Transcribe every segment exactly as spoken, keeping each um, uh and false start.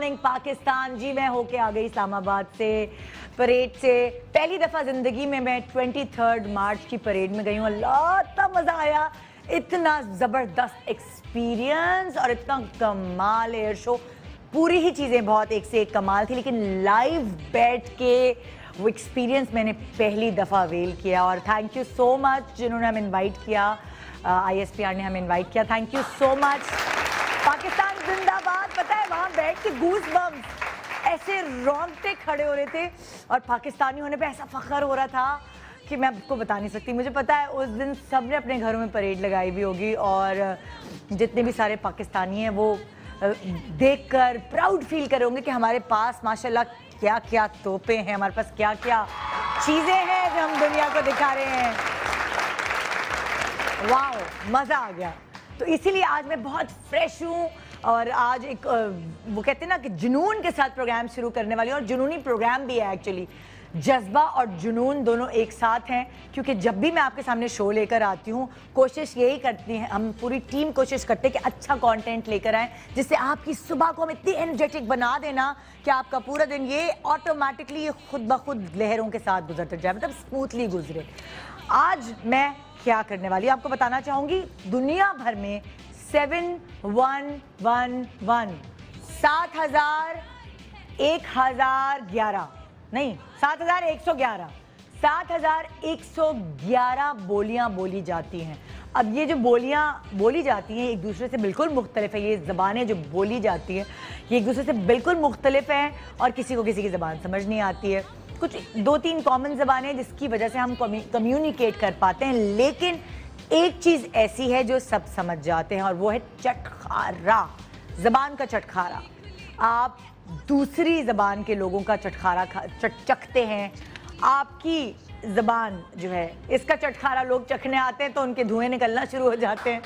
Morning Pakistan. जी मैं होके आ गई इस्लामाबाद से परेड से। पहली दफ़ा ज़िंदगी में मैं तेईस मार्च की परेड में गई हूँ। अल्लाह इतना मज़ा आया, इतना ज़बरदस्त एक्सपीरियंस और इतना कमाल एयर शो। पूरी ही चीज़ें बहुत एक से एक कमाल थी, लेकिन लाइव बैठ के वो एक्सपीरियंस मैंने पहली दफ़ा अवेल किया। और थैंक यू सो मच जिन्होंने हमें इनवाइट किया, आई एस पी आर ने हमें इनवाइट किया। Thank you so much. Pakistan जिंदाबाद। पता है वहाँ बैठ के गूज बम्स ऐसे रोंगटे खड़े हो रहे थे और पाकिस्तानी होने पे ऐसा फख्र हो रहा था कि मैं आपको बता नहीं सकती। मुझे पता है उस दिन सब ने अपने घरों में परेड लगाई भी होगी और जितने भी सारे पाकिस्तानी हैं वो देखकर प्राउड फील कर होंगे कि हमारे पास माशाल्लाह क्या क्या तोपे हैं, हमारे पास क्या क्या चीज़ें हैं जो हम दुनिया को दिखा रहे हैं। वाह, मज़ा आ गया। तो इसीलिए आज मैं बहुत फ्रेश हूँ और आज एक वो कहते हैं ना कि जुनून के साथ प्रोग्राम शुरू करने वाली हूँ। और जुनूनी प्रोग्राम भी है एक्चुअली। जज्बा और जुनून दोनों एक साथ हैं, क्योंकि जब भी मैं आपके सामने शो लेकर आती हूँ कोशिश यही करती है, हम पूरी टीम कोशिश करते हैं कि अच्छा कंटेंट लेकर आएँ जिससे आपकी सुबह को हम इतनी एनर्जेटिक बना देना कि आपका पूरा दिन ये ऑटोमेटिकली खुद ब खुद लहरों के साथ गुजरते जाए, मतलब स्मूथली गुजरे। आज मैं क्या करने वाली आपको बताना चाहूँगी। दुनिया भर में सेवन वन वन वन सात हजार एक हजार ग्यारह नहीं सात हजार एक सौ ग्यारह सात हजार एक सौ ग्यारह बोलियां बोली जाती हैं। अब ये जो बोलियां बोली जाती हैं एक दूसरे से बिल्कुल मुख्तलिफ है। ये ज़बानें जो बोली जाती हैं ये एक दूसरे से बिल्कुल मुख्तलिफ हैं और किसी को किसी की ज़बान समझ नहीं आती है। कुछ दो तीन कॉमन ज़बानें हैं जिसकी वजह से हम कम्युनिकेट कर पाते हैं, लेकिन एक चीज़ ऐसी है जो सब समझ जाते हैं और वो है चटखारा। ज़बान का चटखारा। आप दूसरी ज़बान के लोगों का चटखारा चट चखते हैं। आपकी ज़बान जो है इसका चटखारा लोग चखने आते हैं तो उनके धुएं निकलना शुरू हो जाते हैं।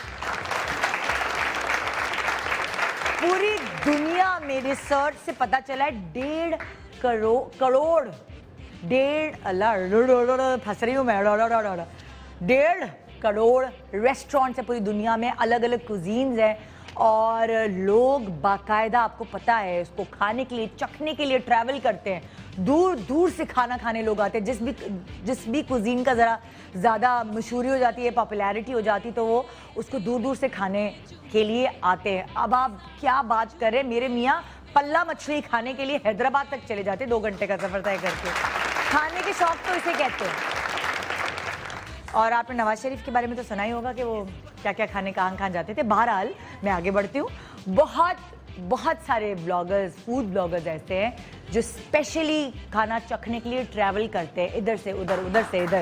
पूरी दुनिया में रिसर्च से पता चला है डेढ़ करोड़ करोड़ डेढ़ अल्लाह फंस रही हूँ मैं डेढ़ करोड़ रेस्टोरेंट्स है पूरी दुनिया में, अलग अलग कुजीन्स हैं और लोग बाकायदा आपको पता है उसको खाने के लिए चखने के लिए ट्रैवल करते हैं। दूर दूर से खाना खाने लोग आते हैं। जिस भी जिस भी कुजीन का ज़रा ज़्यादा मशहूरी हो जाती है, पॉपुलैरिटी हो जाती तो वो उसको दूर दूर से खाने के लिए आते हैं। अब आप क्या बात करें, मेरे मियाँ पल्ला मछली खाने के लिए हैदराबाद तक चले जाते, दो घंटे का सफ़र तय करके। खाने के शौक तो इसे कहते हैं। और आपने नवाज शरीफ के बारे में तो सुना ही होगा कि वो क्या क्या खाने कहाँ कहाँ जाते थे। बहरहाल मैं आगे बढ़ती हूँ। बहुत बहुत सारे ब्लॉगर्स, फूड ब्लॉगर्स ऐसे हैं जो स्पेशली खाना चखने के लिए ट्रैवल करते हैं इधर से उधर, उधर से इधर।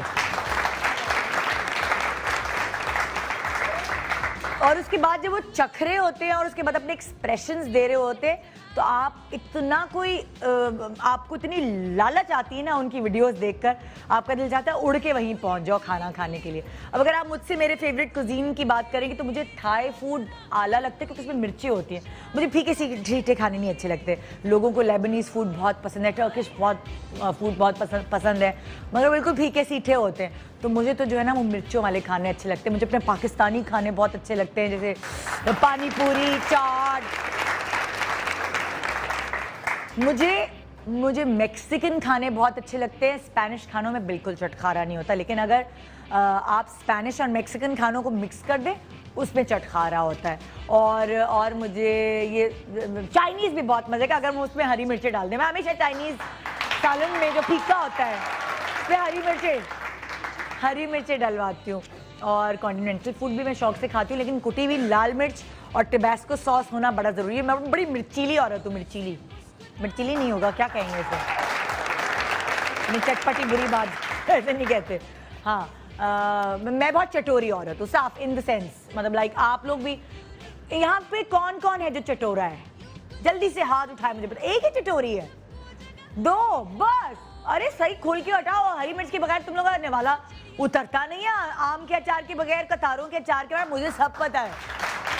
और उसके बाद जब वो चख रहे होते हैं और उसके बाद अपने एक्सप्रेशंस दे रहे होते हैं तो आप इतना कोई आपको इतनी लालच आती है ना उनकी वीडियोस देखकर, आपका दिल चाहता है उड़ के वहीं पहुंच जाओ खाना खाने के लिए। अब अगर आप मुझसे मेरे फेवरेट कुजीन की बात करेंगे तो मुझे थाई फूड आला लगता है क्योंकि उसमें मिर्ची होती हैं। मुझे फीके सीठे खाने नहीं अच्छे लगते। लोगों को लेबनीज़ फूड बहुत पसंद है, टर्किश बहुत फूड बहुत पसंद पसंद है, मगर बिल्कुल फीके सीठे होते हैं। तो मुझे तो जो है ना वो मिर्चों वाले खाने अच्छे लगते हैं। मुझे अपने पाकिस्तानी खाने बहुत अच्छे लगते हैं, जैसे पानी पूरी, चाट। मुझे मुझे मैक्सिकन खाने बहुत अच्छे लगते हैं। स्पेनिश खानों में बिल्कुल चटखारा नहीं होता, लेकिन अगर आ, आप स्पेनिश और मैक्सिकन खानों को मिक्स कर दें उसमें चटखारा होता है। और और मुझे ये चाइनीज़ भी बहुत मज़े का, अगर मैं उसमें हरी मिर्चें डाल दें। मैं हमेशा चाइनीज़ सालन में जो फीका होता है उसमें हरी मिर्चें हरी मिर्चें डलवाती हूँ। और कॉन्टिनेंटल फूड भी मैं शौक से खाती हूँ, लेकिन कुटी हुई लाल मिर्च और टिबैस्को सॉस होना बड़ा ज़रूरी है। मैं बड़ी मिर्चीली औरत हूँ। मिर्चीली मिर्चीली नहीं होगा, क्या कहेंगे इसे, नहीं चटपटी बुरी बात ऐसे नहीं कहते। हाँ आ, मैं बहुत चटोरी औरत हूँ, साफ इन द सेंस, मतलब लाइक आप लोग भी। यहाँ पे कौन कौन है जो चटोरा है? जल्दी से हाथ उठाए, मुझे पता। एक ही चटोरी है? दो बस? अरे सही खोल के हटाओ। हरी मिर्च के बगैर तुम लोग का निवाला उतरता नहीं है। आम के अचार के बगैर, कतारों के अचार के बगैर, मुझे सब पता है।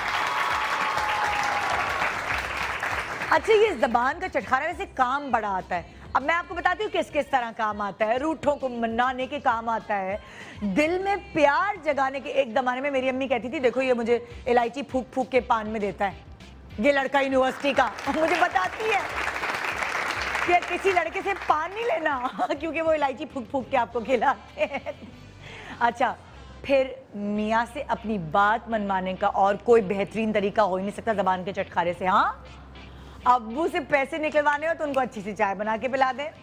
अच्छा, ये ज़बान का चटखारा वैसे काम बड़ा आता है। अब मैं आपको बताती हूँ किस किस तरह काम आता है। रूठों को मनाने के काम आता है, दिल में प्यार जगाने के। एक ज़माने में मेरी अम्मी कहती थी देखो ये मुझे इलायची फूक फूक के पान में देता है, ये लड़का यूनिवर्सिटी का मुझे बताती है कि किसी लड़के से पान नहीं लेना क्योंकि वो इलायची फूक फूक के आपको खिलाते हैं। अच्छा, फिर मियाँ से अपनी बात मनवाने का और कोई बेहतरीन तरीका हो ही नहीं सकता जबान के चटखारे से। हाँ, अब्बू से पैसे निकलवाने हो तो उनको अच्छी सी चाय बना के पिला दें।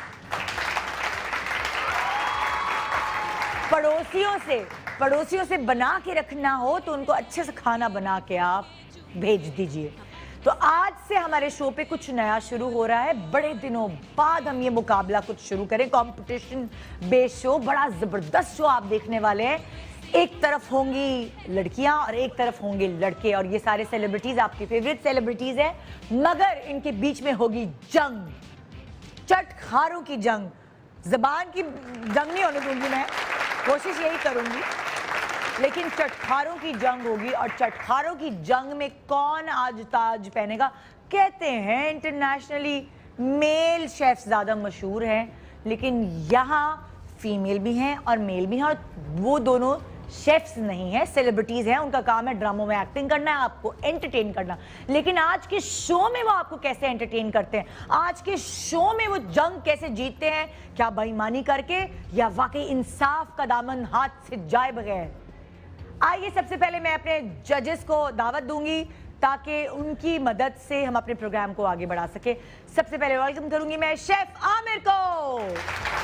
पड़ोसियों से पड़ोसियों से बना के रखना हो तो उनको अच्छे से खाना बना के आप भेज दीजिए। तो आज से हमारे शो पे कुछ नया शुरू हो रहा है। बड़े दिनों बाद हम ये मुकाबला कुछ शुरू करें, कंपटीशन बेस्ड शो, बड़ा जबरदस्त शो आप देखने वाले हैं। एक तरफ होंगी लड़कियां और एक तरफ होंगे लड़के, और ये सारे सेलिब्रिटीज आपकी फेवरेट सेलिब्रिटीज हैं, मगर इनके बीच में होगी जंग, चटखारों की जंग। जबान की जंग नहीं होने दूंगी मैं, कोशिश यही करूंगी, लेकिन चटखारों की जंग होगी। और चटखारों की जंग में कौन आज ताज पहनेगा? कहते हैं इंटरनेशनली मेल शेफ्स ज्यादा मशहूर हैं, लेकिन यहाँ फीमेल भी हैं और मेल भी हैं, और वो दोनों शेफ्स नहीं है, सेलिब्रिटीज हैं। उनका काम है ड्रामों में एक्टिंग करना है, आपको एंटरटेन करना। लेकिन आज के शो में वो आपको कैसे एंटरटेन करते हैं, आज के शो में वो जंग कैसे जीतते हैं, क्या बेईमानी करके या वाकई इंसाफ का दामन हाथ से जाए बगैर? आइए, सबसे पहले मैं अपने जजेस को दावत दूंगी ताकि उनकी मदद से हम अपने प्रोग्राम को आगे बढ़ा सके। सबसे पहले वेलकम करूंगी मैं शेफ आमिर को।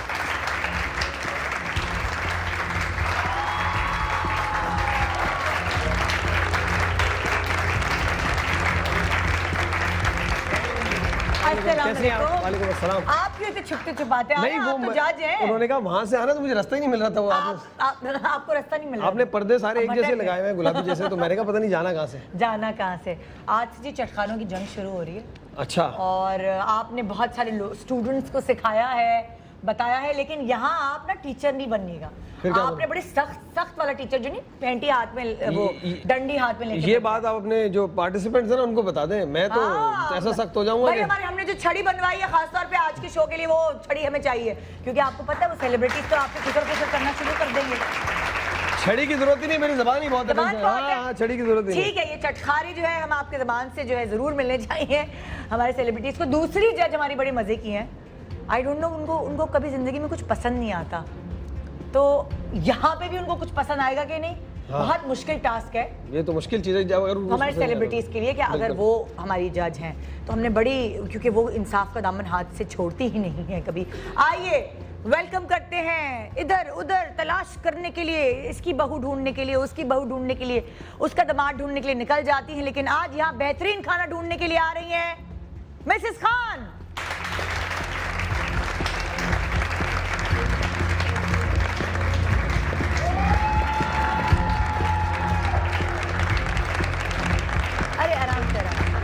वालेकुम अस्सलाम। आप क्यों इतने छुपते छुपाते हैं? नहीं, वो आप तो जज हैं। उन्होंने कहा वहां से आना, तो मुझे रास्ता ही नहीं मिल रहा था। वो आप, आप, आपको रास्ता नहीं मिल रहा? आपने पर्दे सारे एक जैसे लगाए हुए हैं गुलाबी जैसे, तो मैंने कहा पता नहीं जाना कहाँ से जाना कहाँ से। आज से जी चटखानों की जंग शुरू हो रही है। अच्छा। और आपने बहुत सारे स्टूडेंट्स को सिखाया है, बताया है, लेकिन यहाँ आप ना टीचर नहीं बनिएगा। आपने बड़े सख्त सख्त वाला टीचर, जो नहीं पेंटी हाथ में, वो डंडी हाथ में लेके। ये बात आप अपने जो पार्टिसिपेंट्स हैं ना उनको बता दें, मैं तो ऐसा सख्त हो जाऊंगा। भाई हमारे हमने जो छड़ी बनवाई है खासतौर पे आज के शो के लिए, वो छड़ी हमें चाहिए, क्योंकि आपको पता है वो सेलिब्रिटीज तो आपको किसर किसर करना शुरू कर देंगे। छड़ी की जरूरत ही नहीं, मेरी जबान ही बहुत है। हाँ, छड़ी की जरूरत नहीं। ठीक है, ये चटखारी जो है हम आपके जबान से जो है जरूर मिलने चाहिए हमारे सेलिब्रिटीज को। दूसरी जज हमारी बड़ी मजे की है, आई डोंट नो उनको उनको कभी जिंदगी में कुछ पसंद नहीं आता, तो यहाँ पे भी उनको कुछ पसंद आएगा कि नहीं? हाँ। बहुत मुश्किल टास्क है ये, तो मुश्किल चीज है हमारे सेलिब्रिटीज के लिए कि अगर वो हमारी जज हैं तो हमने बड़ी, क्योंकि वो इंसाफ का दामन हाथ से छोड़ती ही नहीं है कभी। आइए वेलकम करते हैं, इधर उधर तलाश करने के लिए, इसकी बहू ढूंढने के लिए, उसकी बहू ढूंढने के लिए, उसका दामाद ढूंढने के लिए निकल जाती हैं, लेकिन आज यहाँ बेहतरीन खाना ढूंढने के लिए आ रही हैं मिसेस खान। अरे आराम से,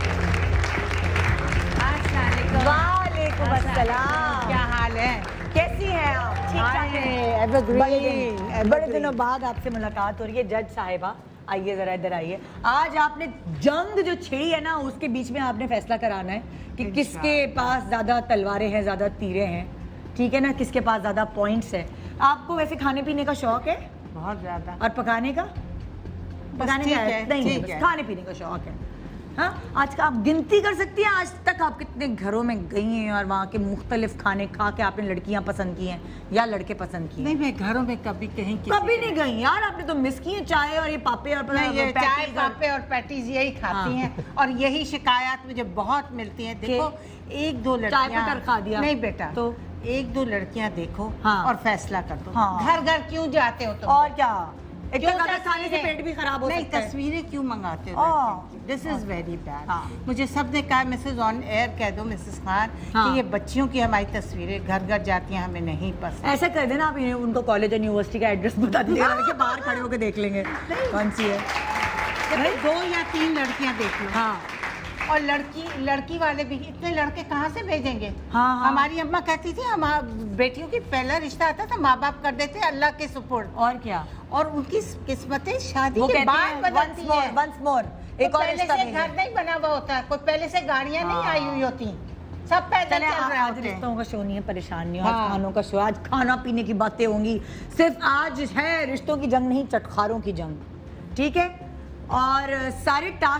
वालेकुम अस्सलाम, क्या हाल है, कैसी हैं आप? ठीक ठाक है। बड़े दिनों बाद आपसे मुलाकात हो रही है। जज साहिबा आइए, जरा इधर आइए। आज आपने जंग जो छिड़ी है ना, उसके बीच में आपने फैसला कराना है कि किसके पास ज्यादा तलवारें हैं, ज्यादा तीरें हैं, ठीक है ना, किसके पास ज्यादा पॉइंट्स है। आपको वैसे खाने पीने का शौक है? बहुत ज्यादा। और पकाने का? पकाने का है? नहीं है, बस खाने पीने का शौक है। हाँ, आज का आप गिनती कर सकती हैं आज तक आप कितने घरों में गई हैं और वहाँ के मुख्तलिफ खाने खा के आपने लड़कियाँ पसंद की हैं या लड़के पसंद किए? नहीं, मैं घरों में कभी कहीं कभी नहीं गई यार, आपने तो मिस की है चाय और ये पापे और ये चाय पापे और पैटीज यही खाती हैं। और यही शिकायत मुझे बहुत मिलती है। देखो, एक दो लड़कियां खा दिया नहीं बेटा, तो एक दो लड़कियां देखो और फैसला कर दो। घर घर क्यों जाते हो तुम? और क्या, एक खाने से पेट भी खराब हो सकता है। तस्वीरें क्यों मंगाते हो? This is very bad. मुझे सबने कहा मिसेज ऑन एयर कह दो मिसेस खान कि ये बच्चियों की हमारी तस्वीरें घर घर जाती हैं, हमें नहीं पसंद। ऐसा कर देना आप, उनको कॉलेज और यूनिवर्सिटी का एड्रेस बता दीजिएगा, लड़के बाहर खड़े होकर देख लेंगे कौन सी है। दो या तीन लड़कियां देख लो। हाँ, और लड़की लड़की वाले भी इतने लड़के कहाँ से भेजेंगे? हाँ, हाँ। हमारी अम्मा कहती थी हम बेटियों की पहला रिश्ता आता था माँ बाप कर देते अल्लाह के सुपुर्द। और क्या, और उनकी किस्मतें शादी के बाद बदलती हैं। वंस मोर, एक और पहले से घर नहीं बना हुआ होता, कोई पहले से गाड़ियाँ नहीं आई हुई होती, सब पैदल चल रहे होते हैं। रिश्तों का शो नहीं है, परेशान नहीं हो, आज खानों का शो, आज खाना पीने की बातें होंगी सिर्फ। आज है रिश्तों की जंग नहीं, चटखारों की जंग, ठीक है। और सारे टास्क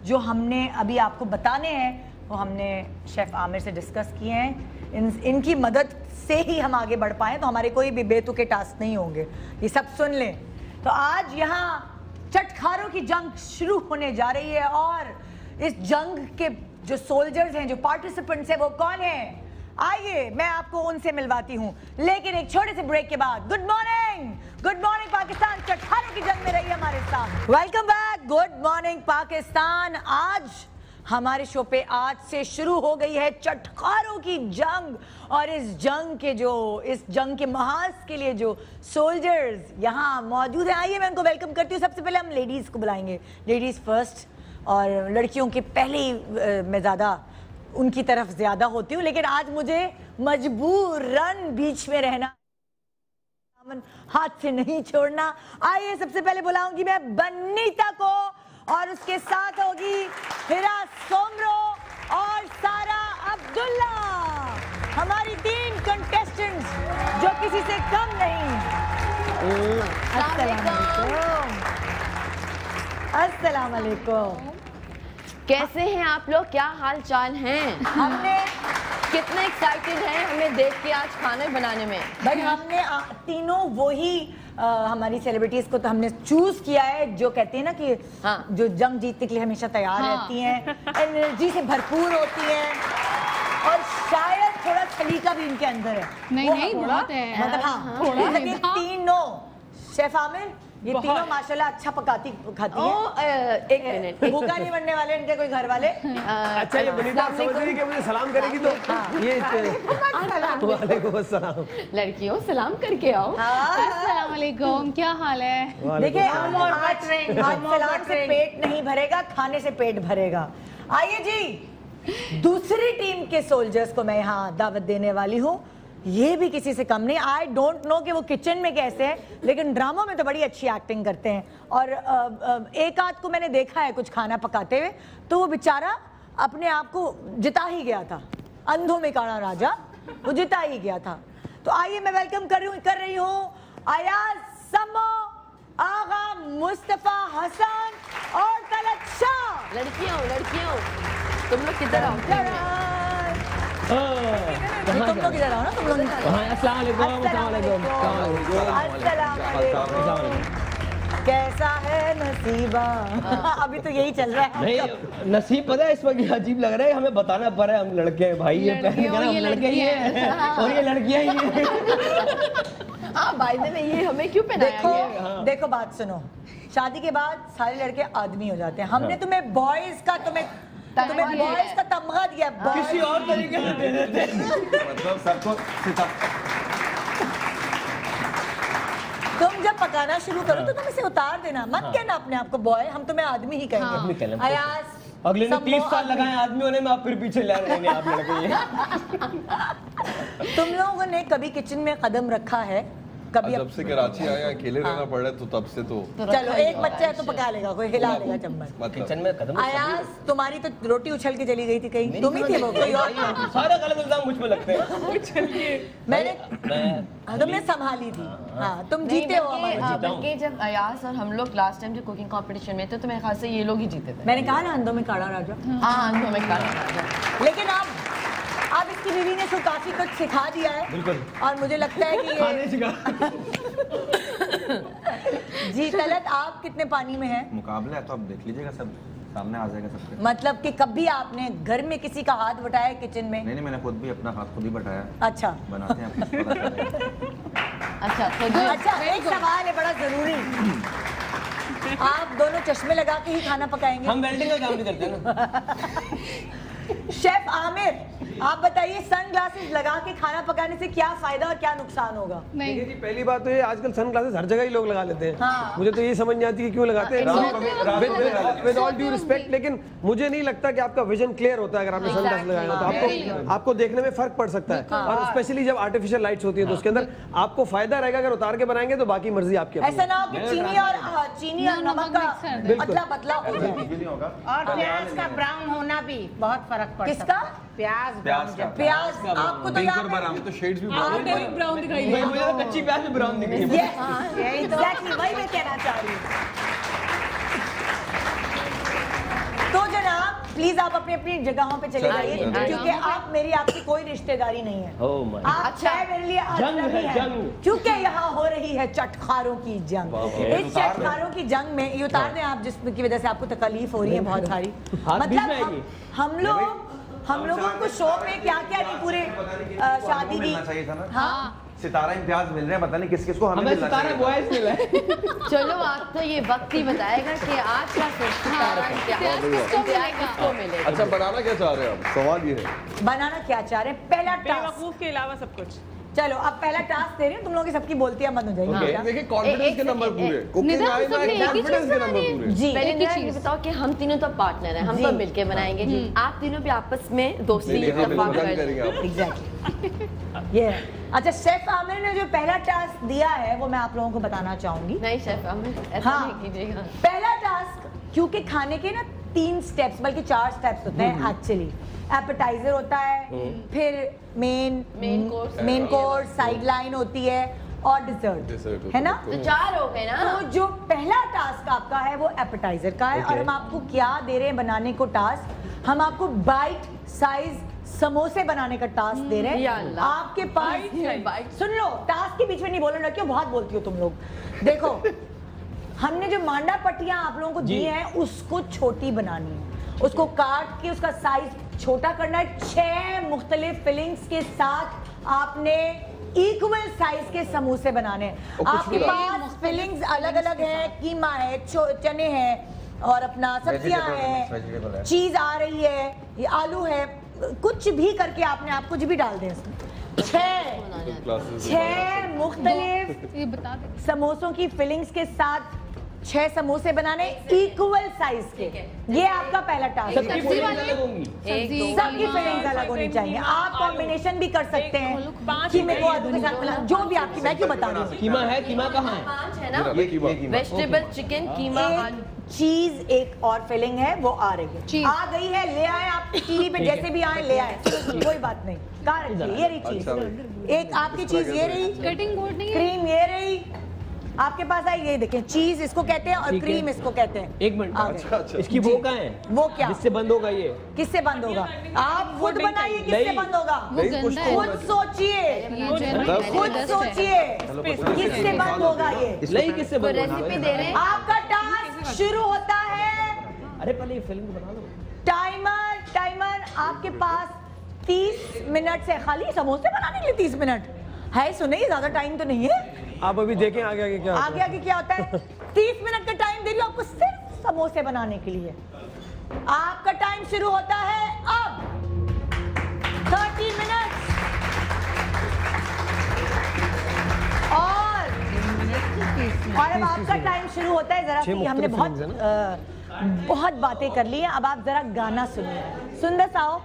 जो हमने अभी आपको बताने हैं वो हमने शेफ आमिर से डिस्कस किए हैं। इन इनकी मदद से ही हम आगे बढ़ पाए, तो हमारे कोई भी बेतुके टास्क नहीं होंगे, ये सब सुन लें। तो आज यहाँ चटखारों की जंग शुरू होने जा रही है और इस जंग के जो सोल्जर्स हैं, जो पार्टिसिपेंट्स हैं, वो कौन हैं? आइए मैं आपको उनसे मिलवाती हूँ, लेकिन एक छोटे से ब्रेक के बाद। Good morning, good morning Pakistan, चटखारों की जंग में रही हमारे साथ। Welcome back, good morning Pakistan. आज हमारे शो पे आज से शुरू हो गई है चटखारों की जंग, और इस जंग के जो इस जंग के महाज के लिए जो सोल्जर्स यहाँ मौजूद हैं, आइए मैं उनको वेलकम करती हूँ। सबसे पहले हम लेडीज को बुलाएंगे, लेडीज फर्स्ट, और लड़कियों के पहले ही मैं ज़्यादा उनकी तरफ ज्यादा होती हूँ, लेकिन आज मुझे मजबूरन बीच में रहना, हाथ से नहीं छोड़ना। आइए सबसे पहले बुलाऊंगी मैं बनीता को, और उसके साथ होगी हिरा, सोमरो और सारा अब्दुल्ला, हमारी तीन कंटेस्टेंट्स जो किसी से कम नहीं। अस्सलाम वालेकुम। अस्सलाम वालेकुम। कैसे हैं आप लोग, क्या हाल चाल हैं? हमने कितने एक्साइटेड हैं हमें देख के आज खाने बनाने में। भाई हमने आ, तीनों वही आ, हमारी सेलिब्रिटीज को तो हमने चूज किया है जो कहते हैं ना कि हाँ। जो जंग जीतने के लिए हमेशा तैयार हाँ। रहती हैं, एनर्जी से भरपूर होती हैं, और शायद थोड़ा सलीका भी इनके अंदर है। नहीं नहीं बहुत है, मतलब हाँ थोड़ा ये तीनों। शेफ आमिर ये तीनों माशाल्लाह अच्छा पकाती खाती हैं। एक मिनट, भूखा नहीं बनने वाले इनके कोई घर वाले। अच्छा ये बनीता समझ रही है कि मुझे सलाम करेगी तो ये वालेकुम अस्सलाम। लड़कियों सलाम करके आओ। अस्सलाम वालेकुम, क्या हाल है? देखिए सलाम से पेट नहीं भरेगा, खाने से पेट भरेगा। आइए जी, दूसरी टीम के सोल्जर्स को मैं यहाँ दावत देने वाली हूँ। ये भी किसी से कम नहीं। आई डोंट नो कि वो किचन में कैसे हैं, लेकिन ड्रामों में तो बड़ी अच्छी एक्टिंग करते हैं। और एक आध को मैंने देखा है कुछ खाना पकाते हुए, तो वो बेचारा अपने आप को जिता ही गया था। अंधों में काड़ा राजा, वो जिता ही गया था। तो आइए मैं वेलकम कर रही हूँ कर रही हूँ अयाज, समो, आगा, मुस्तफा, हसन और तलत शाह। लड़कियों लड़कियों तुम लोग किधर आओ? तुम लोग इधर आओ ना, तुम लोग। अस्सलाम वालेकुम। अस्सलाम वालेकुम। कैसा है नसीबा? अभी तो यही चल रहा है। नहीं नसीब पता है इस वक्त अजीब लग रहा है, हमें बताना पड़ रहा है हम लड़के हैं भाई, ये पहन हम लड़के ही हैं और ये लड़कियां ही हैं। हाँ भाई ने ये हमें क्यों पहनाया? देखो देखो बात सुनो, शादी के बाद सारे लड़के आदमी हो जाते हैं। हमने तुम्हें बॉयज का तुम्हें तुम्हें बॉयज का तमगा दिया, किसी और तरीके से दे देते मतलब सबको। तुम जब पकाना शुरू करो तो तुम इसे उतार देना, मत हाँ। कहना अपने आप को बॉय, हम तुम्हें आदमी ही कहेंगे। हाँ। अयाज अगले ने तीस साल लगाए आदमी होने में, आप फिर पीछे ले रहेंगे आप लड़के। तुम लोगों ने कभी किचन में कदम रखा है? कभी जब से कराची आया अकेले रहना पड़ रहा है तो तब से तो, तो चलो एक बच्चा है तो पका लेगा, कोई हिला लेगा चम्मच। किचन में कदम। अयाज तुम्हारी तो रोटी उछल के चली गई थी कहीं, तुम ही थे वो, कोई और? सारे गलत इल्जाम मुझ पे लगते हैं। उछल के मैंने तुमने संभाली थी। हाँ तुम जीते हो। बल्कि जब अयाज और हम लोग लास्ट टाइम जो कुकिंग कंपटीशन में थे तो मेरे ख्याल से ये लोग ही जीते थे। मैंने कहा ना अंधों में काड़ा राजा। हाँ अंधों में काड़ा राजा। लेकिन अब अब इसकी बीवी ने तो काफी कुछ सिखा दिया है। बिल्कुल। और मुझे लगता है कि ये जी तलत आप कितने पानी में हैं? मुकाबला है तो आप देख लीजिएगा, सब सामने आ जाएगा सबके। मतलब कि कभी आपने घर में किसी का हाथ बटाया किचन में? नहीं नहीं मैंने खुद भी अपना हाथ खुद ही बटाया। अच्छा बनाते हैं अच्छा अच्छा एक सवाल है बड़ा जरूरी, आप दोनों चश्मे लगा के ही खाना पकाएंगे? हम वेल्डिंग का काम भी करते हैं ना। शेफ आमिर आप बताइए, सन ग्लासेस लगा के खाना पकाने से क्या फायदा और क्या नुकसान होगा? देखिए जी पहली बात तो ये आजकल सन ग्लासेस हर जगह ही लोग लगा लेते हैं। हाँ। मुझे तो ये समझ नहीं आती कि क्यों लगाते हैं, विद ऑल ड्यू रिस्पेक्ट। लेकिन मुझे नहीं लगता कि आपका विजन क्लियर होता है अगर आपने सन ग्लास लगाया हो तो आपको आपको देखने में फर्क पड़ सकता है। और स्पेशली जब आर्टिफिशियल लाइट्स होती है तो उसके अंदर आपको फायदा रहेगा, अगर उतार के बनाएंगे तो बाकी मर्जी आपकी। ऐसा ना हो कि चीनी और चीनी और नमक का पतला पतला हो जाए। और प्याज का ब्राउन होना भी बहुत फरक पड़ता है। किसका? प्याज प्याज का प्याज आपको तो याद है तो शेड्स भी ब्राउन दिखाई मुझे तो कच्ची प्याज में ब्राउन दिख रही है। एग्जैक्टली वही मैं कहना चाह रही हूँ। तो जो प्लीज आप अपनी अपनी जगहों पे चले जाइए क्योंकि आप मेरी आपकी कोई रिश्तेदारी नहीं है। आप चाहे मेरे लिए अजनबी हैं क्योंकि यहाँ हो रही है चटखारों की जंग। इस चटखारों की जंग में ये उतार दें आप जिसकी वजह से आपको तकलीफ हो रही है बहुत सारी। मतलब हम लोग हम लोगों को शो में क्या क्या नहीं पूरे शादी की। हाँ सितारा इम्तियाज मिल रहे हैं, पता नहीं किस किस को हमें सितारा बॉयज मिला है। चलो आप तो ये वक्त ही बताएगा कि आज का सितारा इम्तियाज किसको मिलेगा। अच्छा बनाना क्या चाह रहे हैं आप? सवाल ये है बनाना क्या चाह रहे हैं। पहला टास्क के अलावा सब कुछ। चलो अब पहला टास्क दे रही हूँ, तुम लोगों की सबकी बोलतियां बंद हो जाएगी। देखिए कॉन्फिडेंस के नंबर पूरे, कुकिंग आई में कॉन्फिडेंस के नंबर पूरे। जी पहले निदा ये बताओ कि हम तीनों तो पार्टनर हैं, हम तो मिलके बनाएंगे, आप तीनों भी आपस में दोस्ती इत्तेफाक करेंगे। एग्जैक्टली ये अच्छा शेफ आमिर ने जो पहला टास्क दिया है वो मैं आप लोगों को बताना चाहूंगी। नहीं शेफ आमिर ऐसा नहीं कीजिएगा। पहला टास्क क्योंकि खाने के ना तीन स्टेप्स बल्कि चार स्टेप्स होते हैं एक्चुअली। एपेटाइजर होता है, फिर main main course main course side line होती है और डिजर्ट है ना। तो चार हो गए ना। तो जो पहला टास्क आपका है वो एपेटाइजर का है और हम आपको क्या दे रहे हैं बनाने को टास्क। हम आपको बाइट साइज समोसे बनाने का टास्क दे रहे हैं। आपके पास सुन लो, टास्क के बीच में नहीं बोलना, क्यों बहुत बोलती हो तुम लोग। देखो हमने जो मांडा पट्टियां आप लोगों को दी हैं उसको छोटी बनानी है, उसको काट के उसका साइज छोटा करना है। छह मुख्तलिफ फिलिंग्स के साथ आपने इक्वल साइज के समोसे बनाने हैं। आपके पास फिलिंग्स अलग अलग है, कीमा है, चने हैं और अपना सब्जियां हैं, चीज आ रही है, ये आलू है, कुछ भी करके आपने आप कुछ भी डाल दें इसमें। छह छह मुख्तलिफ समोसों की फिलिंग्स के साथ छह समोसे बनाने इक्वल साइज के। ये आपका पहला टास्क है। सबकी फिलिंग्स अलग होनी चाहिए। आप कॉम्बिनेशन भी कर सकते हैं कीमे को आलू के साथ मिला, जो भी आपकी, मैं क्यों बता रही हूँ। कीमा है, कीमा कहाँ है? पांच है ना, वेजिटेबल चिकन कीमा चीज एक और फिलिंग है वो आ रही है, आ गई है, ले आए आप टीवी पे जैसे भी आए ले आए, कोई बात नहीं। कहाँ रखी ये रही चीज, एक आपकी चीज ये रही, कटिंग बोर्ड नहीं, क्रीम ये रही आपके पास आई, ये देखें चीज इसको कहते हैं और क्रीम इसको कहते हैं। एक मिनट अच्छा, अच्छा। इसकी वो कहाँ है? वो क्या किससे बंद होगा ये? किससे बंद होगा? आप खुद बनाइए किससे बंद होगा, खुद सोचिए, खुद सोचिए किससे बंद होगा ये। नहीं किससे बंद होगा? रेसिपी दे रहे हैं। आपका टास्क शुरू होता है। अरे पहले ये फिल्म बना लो। टाइमर टाइमर आपके पास तीस मिनट से खाली समोसे बनाने के लिए तीस मिनट है, सुनिए ज्यादा टाइम तो नहीं है। आप अभी देखें आगे आगे क्या आगे आगे क्या होता है। तीस मिनट का टाइम दे रही हूँ आपको सिर्फ समोसे बनाने के लिए। आपका टाइम शुरू होता है अब। तीस मिनट और और अब आपका टाइम शुरू होता है। जरा सी हमने बहुत आ, बहुत बातें कर ली हैं, अब आप जरा गाना सुनिए। सुंदर साओ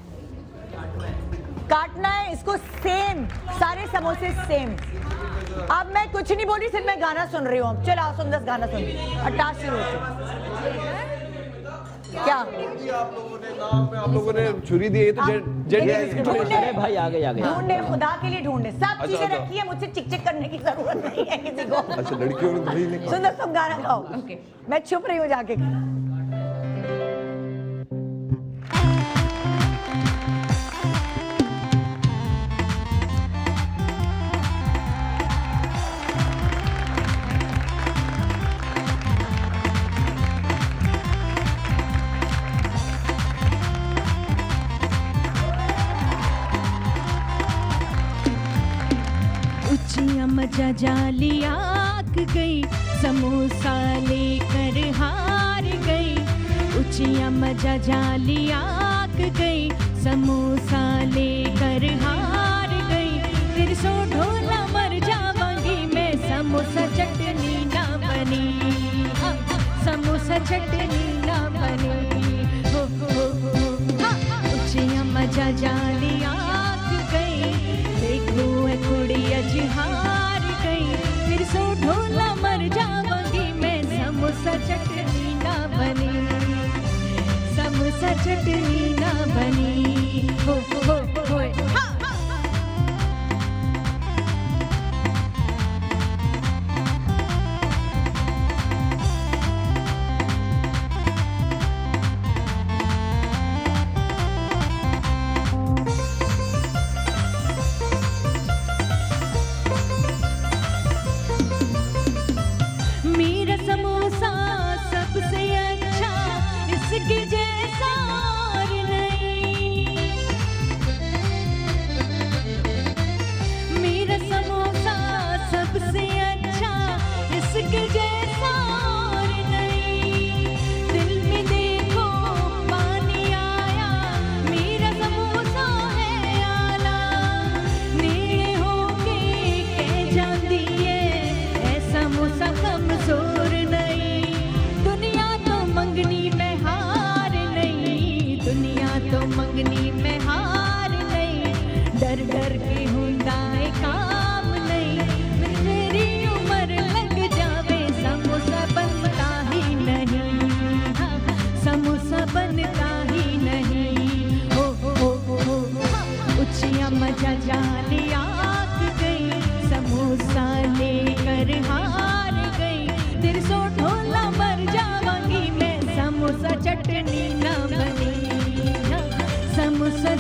काटना है इसको सेम, सारे समोसे सेम। अब मैं कुछ नहीं बोल रही, सिर्फ मैं गाना सुन रही हूँ। चलो सुंदर गाना सुन, अट्ठाईस शुरू क्या आप लोगों ने नाम में आप लोगों ने छुरी दी है तो ढूंढने भाई आ गए आ गए ढूंढने खुदा के लिए ढूंढने सब चीजें रखी है, मुझसे चिक चिक करने की जरूरत नहीं है किसी को। अच्छा लड़कियों ने सुंदर तुम गाना गाओ, मैं चुप रही हूँ जाके। मजा जाली आग गई, समोसा लेकर हार गई। ऊंचिया मजा जाली आग गई, समोसा लेकर हार गई। फिर सो ढोला मर जाऊंगी मैं, समोसा चटनी ना बनी, समोसा चटनी ना बनी। हो हो हो ऊंचिया मजा जाली आग गई, देखो कुड़ी अजहार गई। फिर सो ढोला मर जाऊंगी मैं, समोसा चटनी ना बनी, समोसा चटनी ना बनी। हो हो हो हाँ।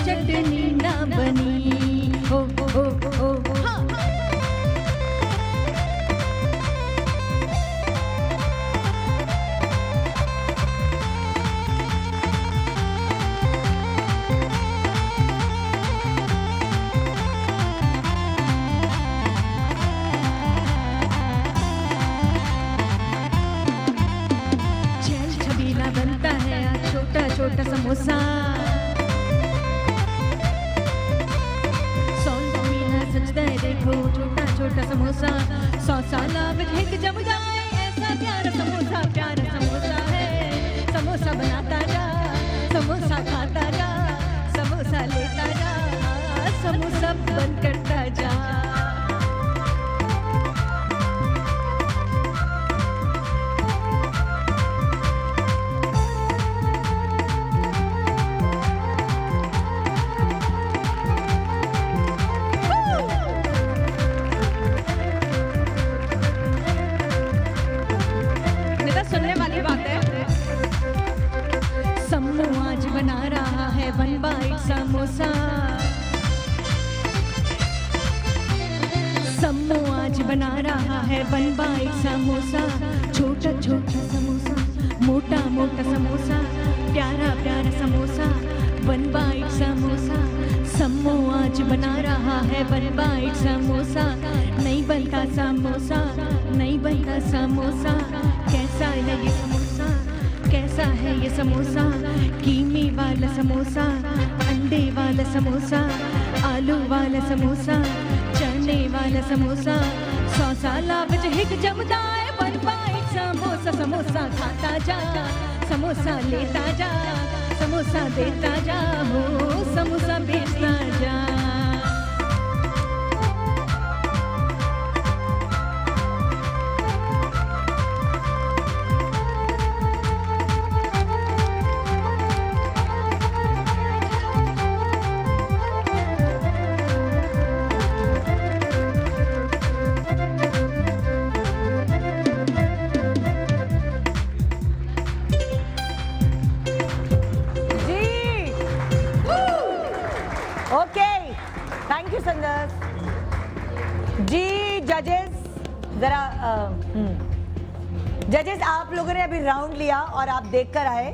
चटनी ना बनी हो हो हो हाँ। बनता है छोटा छोटा समोसा सौ मीना सजता है देखो छोटा छोटा समोसा सौ साल एक जब जाए ऐसा प्यारा समोसा प्यारा समोसा है समोसा बनाता जा समोसा खाता जा समोसा लेता जा समोसा बंद करता जा बना रहा है वन बाइट समोसा सम्मो आज बना रहा है वन बाइट समोसा छोटा छोटा समोसा मोटा मोटा समोसा प्यारा प्यारा समोसा वन बाइट समोसा सम्मो आज बना रहा है वन बाइट समोसा नहीं बनता समोसा नहीं बनता समोसा कैसा है ये समोसा कैसा है ये समोसा कीमे वाला समोसा अंडे वाला समोसा आलू वाला समोसा चने वाला समोसा सौ साल विच हिक जमदा है वन बाइट समोसा समोसा खाता जा समोसा लेता जा समोसा देता जा हो समोसा बेचता जा जरा जजेस आप लोगों ने अभी राउंड लिया और आप देख कर आए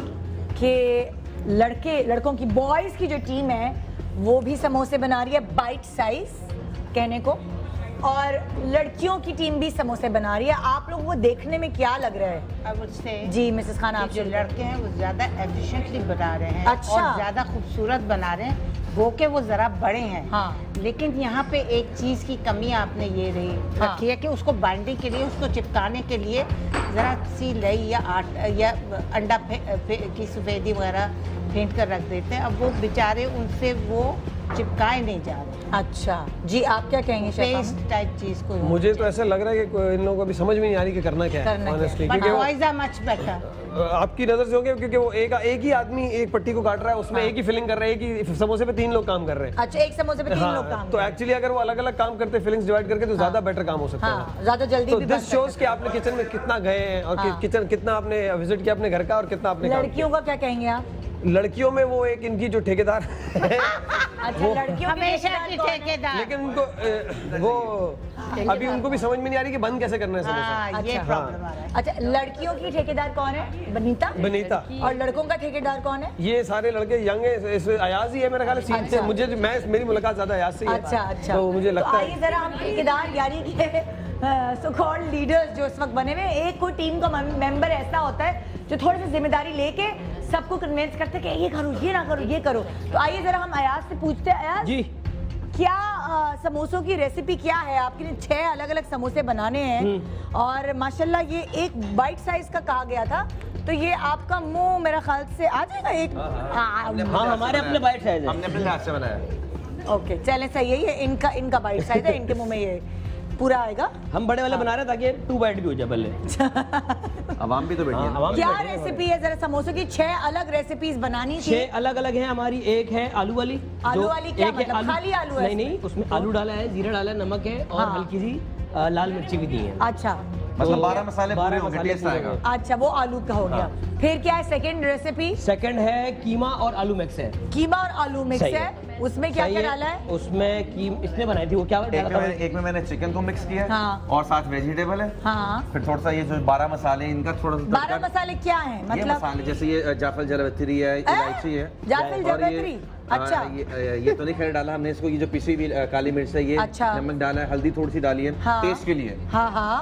कि लड़के लड़कों की बॉयज की जो टीम है वो भी समोसे बना रही है बाइट साइज कहने को और लड़कियों की टीम भी समोसे बना रही है। आप लोगों को देखने में क्या लग रहा है? अब उससे जी मिसेस खान आप जो लड़के हैं वो ज्यादा एफिशिएंटली बना रहे हैं अच्छा। और ज्यादा खूबसूरत बना रहे हैं वो के वो जरा बड़े हैं हाँ। लेकिन यहाँ पे एक चीज की कमी आपने ये रही हाँ। रखी है कि उसको बाइंडिंग के लिए उसको चिपकाने के लिए जरा सी लई या आट या अंडा फे, फे, की सफेदी वगैरह फेंट कर रख देते हैं। अब वो बेचारे उनसे वो चिपकाए नहीं जा रहे। अच्छा जी आप क्या कहेंगे? पेस्ट टाइप चीज को मुझे तो ऐसा लग रहा है कि इन लोगों को अभी समझ में नहीं आ रही कि करना क्या है ऑनेस्टली, क्योंकि बॉयज आर मच बेटर। आपकी नजर से होंगे क्योंकि वो एक एक ही आदमी एक पट्टी को काट रहा है उसमें हाँ। एक ही फिलिंग कर रहा है, एक ही समोसे पे तीन लोग काम कर रहे हैं। अच्छा एक समोसे पे तीन हाँ। लोग काम। तो एक्चुअली अगर वो अलग अलग काम करते फिलिंग्स डिवाइड करके तो ज्यादा बेटर काम हो सकता है, ज्यादा जल्दी। तो दिस शोज कि आपने किचन में कितना गए हैं और किचन कितना आपने विजिट किया अपने घर का और कितना आपने। लड़कियों का क्या कहेंगे आप? लड़कियों में वो एक इनकी जो ठेकेदार है अच्छा लड़कियों हमेशा की ठेकेदार, लेकिन उनको वो अभी उनको भी समझ में नहीं आ रही कि बंद कैसे करना है समोसा। ये प्रॉब्लम आ रहा है। अच्छा लड़कियों की ठेकेदार कौन है? बनीता। बनीता। और लड़कों का ठेकेदार कौन है? ये सारे लड़के यंग है, इस अयाज ही है मेरे ख्याल से। अच्छा। मुझे मैं मेरी मुलाकात ज्यादा अयाज से ही है। अच्छा अच्छा तो मुझे लगता है आइए जरा हम ठेकेदार यानी कि सो कॉल्ड लीडर्स जो इस वक्त बने हुए, एक कोई टीम का मेंबर ऐसा होता है जो थोड़ी सी जिम्मेदारी लेके सबको कन्विंस करते हैं कि ये करो ये ना करो ये करो। तो आइए जरा हम अयाज से पूछते हैं, अयाज जी क्या आ, समोसों की रेसिपी क्या है? आपके लिए छह अलग अलग समोसे बनाने हैं और माशाल्लाह ये एक बाइट साइज का कहा गया था, तो ये आपका मुंह मेरा ख्याल से आ जाएगा एक। हाँ हमारे अपने बाइट साइज है, हमने अपने हाथ से बनाया। ओके चलें सही है, ये इनका इनका बाइट साइज है, इनके मुंह में ये पूरा आएगा। हम बड़े वाले बना रहे हैं ताकि टू बाइट भी हो जाए पहले। अवाम भी तो बैठी है। क्या रेसिपी है? जरा समोसों की छह अलग रेसिपीज बनानी थी। छह अलग अलग हैं हमारी। एक है आलू वाली। आलू वाली क्या मतलब? आलू, खाली आलू है? नहीं नहीं उसमें आलू डाला है, जीरा डाला है, नमक है और हल्की सी लाल मिर्ची भी दी है। अच्छा मतलब बारह मसाले पूरे होंगे, टेस्ट आएगा। अच्छा, वो आलू का हो गया। फिर क्या है सेकंड रेसिपी? सेकंड है कीमा और आलू मिक्स है। कीमा और आलू मिक्स है। उसमें क्या क्या डाला है? उसमें कीम इसने बनाई थी, वो क्या एक में, मैंने, एक में मैंने चिकन को मिक्स किया है। हाँ। और साथ वेजिटेबल है। हाँ। फिर थोड़ा सा ये जो बारह मसाले इनका थोड़ा सा बारह मसाले क्या है मतलब? ये मसाले जैसे ये जाफल जावित्री है, इलायची है, जाफल जावित्री। अच्छा, ये ये तो नहीं खैर डाला हमने इसको, ये जो पिसी हुई काली मिर्च है ये, अच्छा, नमक डाला है, हल्दी थोड़ी सी डाली है टेस्ट के लिए। हाँ हाँ।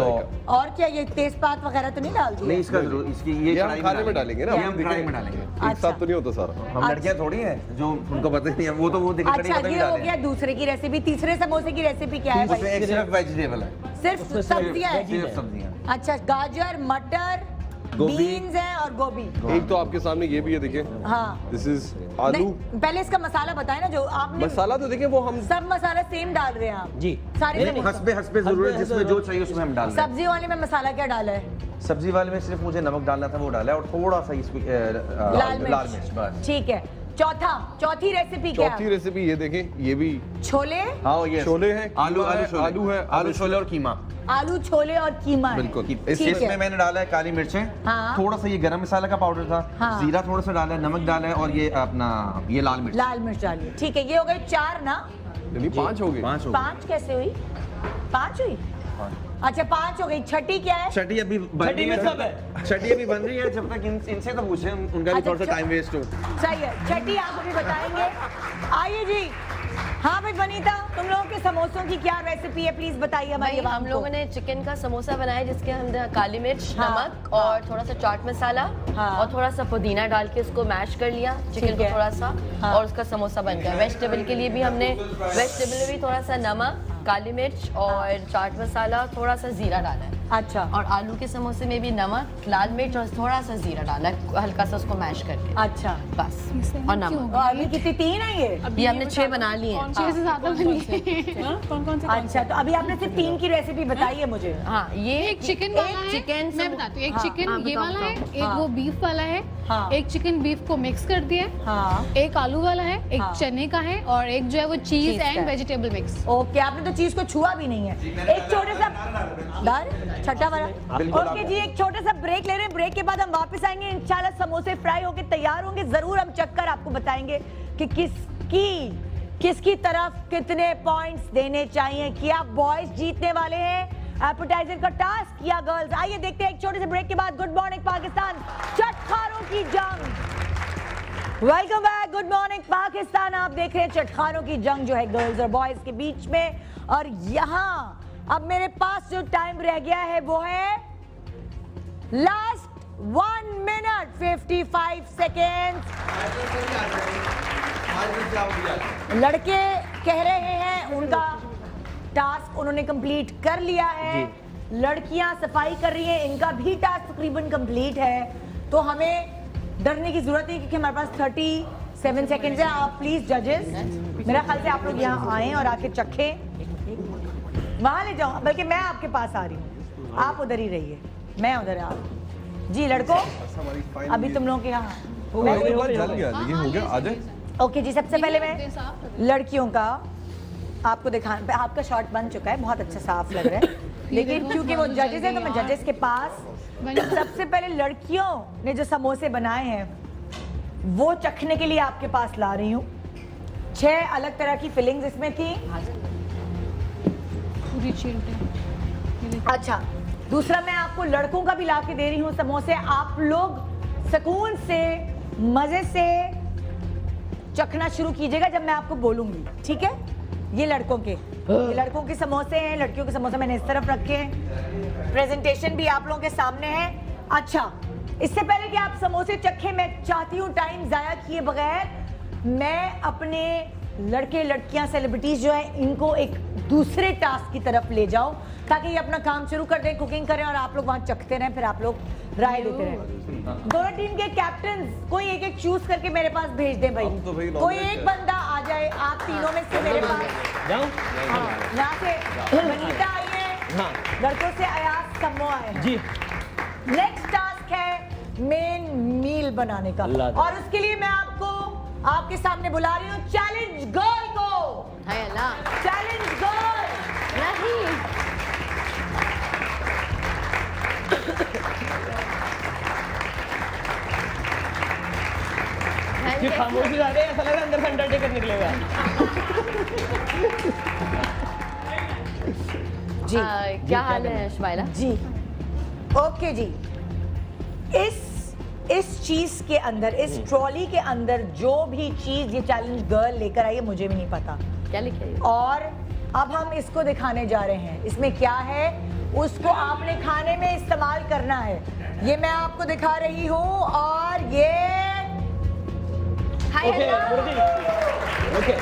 और क्या ये तेजपात वगैरह तो नहीं डाल दिया? नहीं, इसका जरूर इसकी ये खाने में डालेंगे ना, हम कढ़ाई में डालेंगे। एक साथ तो नहीं होता सारा। हम लड़कियां थोड़ी हैं जो उनको पता नहीं है, वो तो वो देखिए। अच्छा, ये हो गया दूसरे की रेसिपी। तीसरे समोसे की रेसिपी क्या है भाई? उसमें सिर्फ वेजिटेबल है, सिर्फ सब्जियां हैं। सिर्फ सब्जियां। अच्छा, गाजर, मटर, बीन्स है और गोभी। एक तो आपके सामने ये भी है, देखिए। हाँ, दिस इज आलू। पहले इसका मसाला बताए ना जो आपने। मसाला तो देखिए वो हम सब मसाला सेम डाल रहे हैं आप जी। सारे हस्बे हस्बे जरूरत जिसमें जो चाहिए उसमें हम डाल रहे हैं। सब्जी वाले में मसाला क्या डाला है? सब्जी वाले में सिर्फ मुझे नमक डालना था, वो डाला है, और थोड़ा सा इसको लाल मिर्च, बस। ठीक है। चौथा चौथी रेसिपी क्या है? चौथी रेसिपी ये देखें, ये भी छोले। हाँ, ये छोले हैं, आलू आलू आलू है, आलू छोले और कीमा। आलू छोले और कीमा है। बिल्कुल। इसमें मैंने डाला है काली मिर्चें, हाँ। थोड़ा सा ये गरम मसाला का पाउडर था, हाँ। जीरा थोड़ा सा डाला है, नमक डाला है, और ये अपना ये लाल मिर्च लाल मिर्च डाली। ठीक है, ये हो गए चार ना? नहीं, पांच हो गए। पांच हो गए। पांच कैसे हुई? पांच हुई? अच्छा, पांच हो गई। छठी क्या है? छठी अभी बन रही है। छठी अभी बन रही है, जब तक इन, इनसे तो पूछे, उनका भी थोड़ा सा टाइम वेस्ट हो। सही है, छठी आप अभी बताएंगे। आइए जी। हाँ भाई बनीता, तुम लोगों के समोसों की क्या रेसिपी है, प्लीज बताइए हमारी। हम लोगों ने चिकन का समोसा बनाया जिसके अंदर काली मिर्च, हाँ, नमक और हाँ, थोड़ा सा चाट मसाला, हाँ, और थोड़ा सा पुदीना डाल के उसको मैश कर लिया चिकन को थोड़ा सा, हाँ, और उसका समोसा बन गया। वेजिटेबल के लिए भी हमने वेजिटेबल में भी थोड़ा सा नमक, काली मिर्च और चाट मसाला, थोड़ा सा जीरा डाला है। अच्छा। और आलू के समोसे में भी नमक, लाल मिर्च और थोड़ा सा जीरा डाला है, हल्का सा उसको मैश करके। अच्छा, बस। और नमक। अभी कितनी तीन है ये? ये हमने छह बना लिए हैं। छह से ज्यादा बनी है। कौन कौन से? अच्छा, तो अभी आपने सिर्फ तीन की रेसिपी बताई है मुझे। हाँ, ये एक चिकन वाला है, चिकन मैं बताती हूँ। एक हाँ, चिकन हाँ, ये बताओ, वाला है, बताओ। एक हाँ, वो बीफ वाला है, हाँ, एक चिकन बीफ को मिक्स कर दिया है, हाँ, एक आलू वाला है, एक हाँ, चने का है, और एक जो है वो चीज चीज़ का एंड है। Vegetable mix. ओके, आपने तो चीज को छुआ भी नहीं है। एक छोटे सा दाल छठा वाला। ओके जी, एक छोटा सा ब्रेक ले रहे हैं। ब्रेक के बाद हम वापस आएंगे। इंशाल्लाह समोसे फ्राई होके तैयार होंगे, जरूर हम चक्कर आपको बताएंगे कि किसकी किसकी तरफ कितने पॉइंट्स देने चाहिए। क्या बॉयज जीतने वाले हैं एपेटाइजर का टास्क या गर्ल्स? आइए देखते हैं एक छोटे से ब्रेक के बाद। गुड मॉर्निंग पाकिस्तान, चटखारों की जंग। Welcome back, good morning Pakistan. आप देख रहे हैं चटखारों की जंग जो है गर्ल्स और बॉयज के बीच में। और यहाँ अब मेरे पास जो टाइम रह गया है वो है last one minute fifty five second. लड़के कह रहे हैं उनका टास्क उन्होंने कंप्लीट कर लिया है, लड़कियां सफाई कर रही हैं, इनका भी टास्क तकरीबन कंप्लीट है। तो हमें डरने की जरूरत नहीं क्योंकि हमारे पास थर्टी सेवन सेकेंड्स है। आप प्लीज जजेस, मेरा ख्याल से आप लोग यहाँ आए और आके चखें। वहां ले जाओ, बल्कि मैं आपके पास आ रही हूँ, आप उधर ही रहिए, मैं उधर आ रही हूँ जी। लड़कों, अभी तुम लोगों के यहाँ हो गया, आ जाए। ओके जी, सबसे पहले मैं लड़कियों का आपको दिखा, आपका शॉट बन चुका है, बहुत अच्छा साफ लग रहा है, लेकिन क्योंकि वो जजेस हैं तो मैं जजेस के पास सबसे पहले लड़कियों ने जो समोसे बनाए हैं वो चखने के लिए आपके पास ला रही हूँ। छह अलग तरह की फिलिंग्स इसमें थी। अच्छा, दूसरा मैं आपको लड़कों का भी ला के दे रही हूँ समोसे। आप लोग सुकून से मजे से चखना शुरू कीजिएगा जब मैं आपको बोलूंगी, ठीक है? ये लड़कों के ये लड़कों के समोसे हैं, लड़कियों के समोसे मैंने इस तरफ रखे हैं। प्रेजेंटेशन भी आप लोगों के सामने है। अच्छा, इससे पहले कि आप समोसे चखें, मैं चाहती हूँ टाइम जाया किए बगैर मैं अपने लड़के लड़कियां सेलिब्रिटीज जो है इनको एक दूसरे टास्क की तरफ ले जाऊं ताकि ये अपना काम शुरू कर दें, कुकिंग करें और आप लोग वहां चखते रहें, फिर आप लोग राय देते रहें। दोनों टीम के कैप्टन कोई एक एक चूज करके मेरे पास भेज दें भाई। तो भाई कोई एक बंदा आ जाए आप तीनों में से मेरे पास। जाऊं? हाँ, यहाँ से बनीता आई है, हाँ। लड़कों से अयाज समो आए हैं जी। नेक्स्ट टास्क है मेन मील बनाने का, और उसके लिए मैं आपको आपके सामने बुला रही हूँ चैलेंज गर्ल को। चैलेंज गर्ल नहीं, ये खामोशी जा रही है, ऐसा लग रहा है अंदर से अंडरटेकर निकलेगा। जी आ, क्या हाल है शमाइला जी? ओके जी, इस इस चीज के अंदर, इस ट्रॉली के अंदर जो भी चीज ये चैलेंज गर्ल लेकर आई है मुझे भी नहीं पता क्या लिखा है। और अब हम इसको दिखाने जा रहे हैं। इसमें क्या है उसको आपने खाने में इस्तेमाल करना है। ये मैं आपको दिखा रही हूँ और ये ओके ओके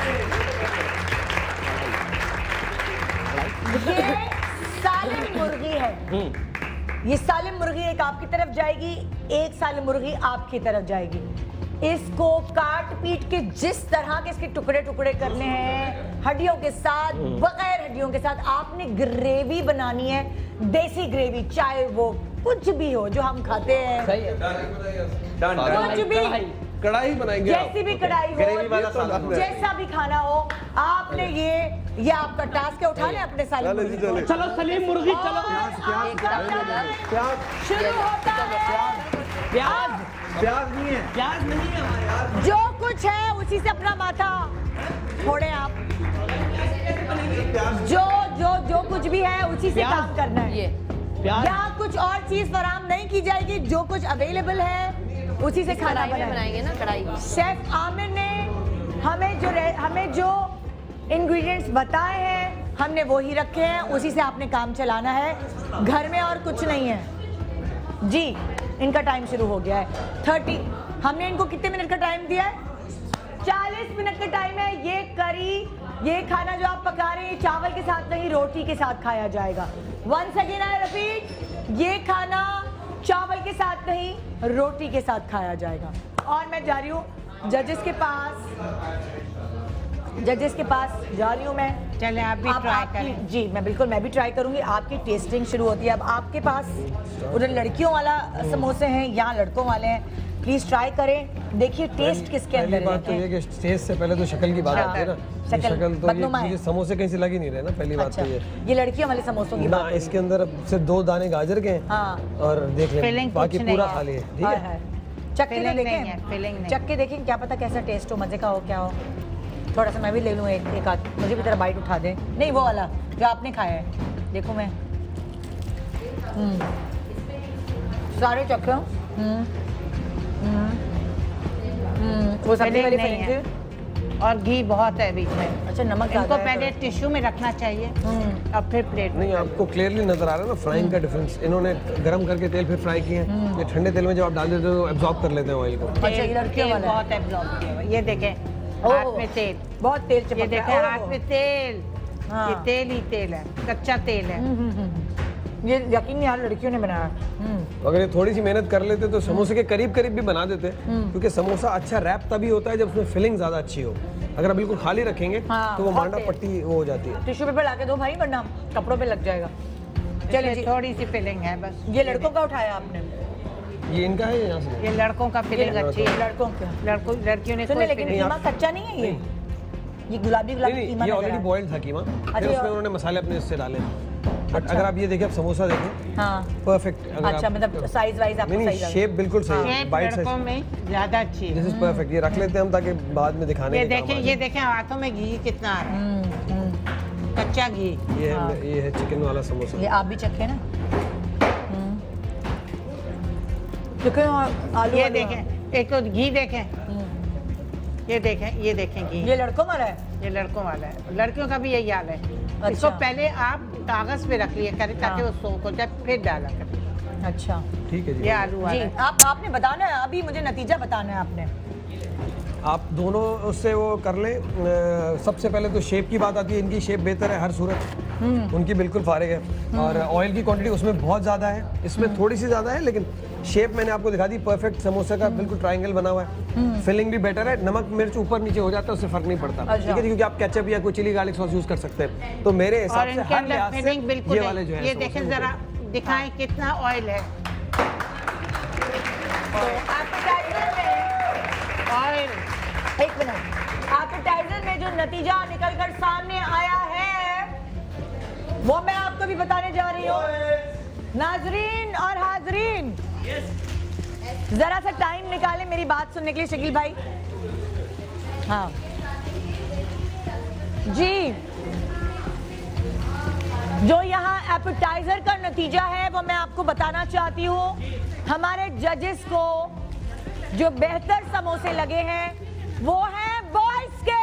ये सालिम मुर्गी है। ये सालिम मुर्गी एक आपकी तरफ जाएगी, एक सालिम मुर्गी आपकी तरफ जाएगी। इसको काट पीट के जिस तरह के इसके टुकड़े टुकड़े करने हैं, हड्डियों के साथ, बगैर हड्डियों के साथ, आपने ग्रेवी बनानी है, देसी ग्रेवी, चाहे वो कुछ भी हो जो हम खाते हैं। सही है। कुछ भी, कढ़ाई बनाएंगे, जैसी भी कढ़ाई हो, जैसा भी खाना हो, आपने ये ये आपका टास्क है, उठा लें अपने सालिम मुर्गी को। चलो सलीम मुर्गी, चलो शुरू होता है। प्याज प्याज नहीं है, प्याज नहीं है हमारे यार। जो कुछ है उसी से अपना माथा फोड़े आप। जो जो जो कुछ भी है उसी से काम करना है। ये प्याज यहाँ कुछ और चीज फराम नहीं की जाएगी, जो कुछ अवेलेबल है उसी से खाना कढ़ाई में बनाएंगे ना, कढ़ाई। शेफ आमिर ने हमें जो हमें जो इंग्रेडिएंट्स बताए हैं हमने वो ही रखे हैं, उसी से आपने काम चलाना है, घर में और कुछ नहीं है जी। इनका टाइम शुरू हो गया है। थर्टी हमने इनको कितने मिनट का टाइम दिया है? चालीस मिनट का टाइम है। ये करी, ये खाना जो आप पका रहे हैं चावल के साथ नहीं, रोटी के साथ खाया जाएगा। वंस अगेन आई रिपीट, ये खाना चावल के साथ नहीं, रोटी के साथ खाया जाएगा। और मैं जा रही हूँ जजेस के पास, जजेस के पास जा रही हूँ मैं। चले आप भी ट्राई करें। जी मैं बिल्कुल, मैं भी ट्राई करूंगी। आपकी टेस्टिंग शुरू होती है। अब आपके पास उधर लड़कियों वाला समोसे हैं, यहाँ लड़कों वाले हैं। प्लीज ट्राई करें, देखिए टेस्ट किसके अंदर है। बात तो ये कि टेस्ट से पहले तो शक्ल की बात आती है ना। शक्ल, शक्ल तो ये मुझे समोसे कहीं से लग ही नहीं रहे ना, पहली बात तो ये। ये लड़कियों वाले समोसों की ना, बात इसके अंदर सिर्फ दो दाने गाजर के हैं। हाँ। और देख लें Filling बाकी कुछ पूरा नहीं खाली है। ठीक हाय है, हाय। चख के तो Filling नहीं देखें, है, filling नहीं। चख के देखें, क्या पता कैसा टेस्ट हो, मजे का हो, क्या हो। थोड़ा सा मैं भी ले लूँ एक एक आध, मुझे भी तेरा बाइट उठा दे। नहीं वो वाला जो आपने खाया है, देखो मैं सारे चख रहा हूँ। वो सब्जी वाली नहीं है फिलिंग और घी बहुत है बीच में। अच्छा, नमक इनको ज़्यादा है पहले तो। टिश्यू में रखना चाहिए और फिर प्लेट में। नहीं आपको क्लियरली नजर आ रहा है ना फ्राइंग का डिफरेंस। इन्होंने गर्म करके तेल फिर फ्राई किए हैं, ये ठंडे तेल में जब आप डाल देते हो तो एब्जॉर्ब कर लेते हैं ऑयल को। अच्छा, ये लड़कियों तेल वाला है। बहुत एब्जॉर्ब किया हुआ है। ये देखें ओह, हाथ में तेल, बहुत तेल चिपक ये देखें रहा है। हाथ ओह। में तेल, हाँ। ये तेल ही तेल है, कच्चा तेल है। ये यकीन नहीं, यार लड़कियों ने बनाया। अगर ये थोड़ी सी मेहनत कर लेते तो समोसे के करीब करीब भी बना देते, क्योंकि समोसा अच्छा रैप तभी होता है जब उसमें फिलिंग ज्यादा अच्छी हो। अगर आप बिल्कुल खाली रखेंगे हाँ, तो वो बहुत मांडा तेल। पट्टी वो हो जाती है। टिश्यू पेपर लाके दो भाई, वरना कपड़ों पे लग जाएगा। चलिए जी, थोड़ी सी फिलिंग है बस। ये लड़कों का उठाया आपने? ये इनका है यहाँ से? ये लड़कों का फिलिंग अच्छी है। लड़कों का लड़कों लड़कियों ने सुनिए, कोई लेकिन filling- कीमा कच्चा नहीं है ये? ये गुलाबी गुलाबी नहीं कीमा ये नजर ऑलरेडी आ- बॉइल्ड था कीमा, फिर अच्छा, उसमें और- उन्होंने मसाले अपने इससे डाले। बट अच्छा। अगर आप ये देखें, आप समोसा देखें, हाँ। परफेक्ट। अच्छा, मतलब साइज वाइज आपको नहीं सही नहीं, लगा। शेप बिल्कुल सही है, शेप बाइट लड़कों साइज। में ज्यादा अच्छी दिस है। Is perfect. ये रख लेते हैं हम ताकि बाद में दिखाने ये के काम देखें, आ ये जाए। देखें हाथों में घी कितना है, हम्म, हम्म। कच्चा घी। ये हाँ। है ये है चिकन वाला समोसा। ये आप भी चखे ना। चिकन और आलू ये वाला। देखें, एक तो घी देखें, ये देखें, ये देखें घी। ये लड़कों वाला है? ये लड़कों वाला है, लड़कियों का भी यही हाल है। अच्छा। इसको पहले आप कागज पे रख लिए करें ताकि हाँ। वो सोख हो जाए, फिर डाला करें। अच्छा ठीक है जी। ये आलू जी, वाला है। आप आपने बताना है, अभी मुझे नतीजा बताना है आपने। आप दोनों उससे वो कर लें। अ, सबसे पहले तो शेप की बात आती है, इनकी शेप बेहतर है हर सूरत, उनकी बिल्कुल फारिग है। और ऑयल की क्वांटिटी उसमें बहुत ज़्यादा है, इसमें थोड़ी सी ज़्यादा है, लेकिन शेप मैंने आपको दिखा दी। परफेक्ट समोसा का बिल्कुल ट्रायंगल बना हुआ है। फिलिंग भी बेटर है, नमक मिर्च ऊपर नीचे हो जाता है, उससे फर्क नहीं पड़ता। अच्छा। ठीक है, क्योंकि आप केचप या कोई चिली गार्लिक सॉस यूज कर सकते हैं। तो मेरे और हिसाब से इनके हर अंदर लिहाज फिलिंग से बिल्कुल ये वाले जो नहीं। है ये देखें जरा, दिखाएं कितना ऑयल है। एपेटाइजर में ऑयल एक मिनट, एपेटाइजर में जो नतीजा निकल कर सामने आया है वो मैं आपको भी बताने जा रही हूँ। नाजरीन और हाजरीन, जरा सा टाइम निकाले मेरी बात सुनने के लिए शकील भाई। हाँ जी, जो यहाँ एपेटाइजर का नतीजा है वो मैं आपको बताना चाहती हूँ। हमारे जजेस को जो बेहतर समोसे लगे हैं वो हैं बॉयज के।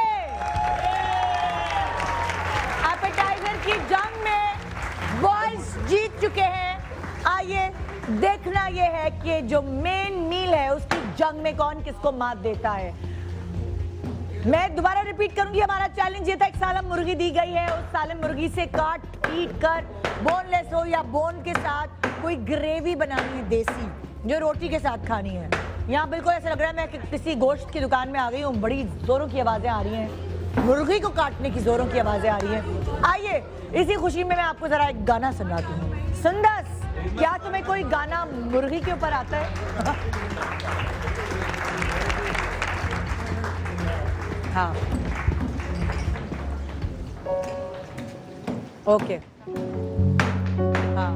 एपेटाइजर की जंग में बॉयज जीत चुके हैं। आइए देखना ये है कि जो मेन मील है उसकी जंग में कौन किसको मात देता है। मैं दोबारा रिपीट करूंगी, हमारा चैलेंज ये था, एक सालम मुर्गी दी गई है, उस सालम मुर्गी से काट पीट कर बोनलेस हो या बोन के साथ कोई ग्रेवी बनानी है देसी, जो रोटी के साथ खानी है। यहाँ बिल्कुल ऐसा लग रहा है मैं कि किसी गोश्त की दुकान में आ गई हूँ। बड़ी जोरों की आवाजें आ रही हैं, मुर्गी को काटने की जोरों की आवाजें आ रही हैं। आइए इसी खुशी में मैं आपको जरा एक गाना सुनाती हूँ। सुंदस, क्या तुम्हें कोई गाना मुर्गी के ऊपर आता है? हाँ ओके हाँ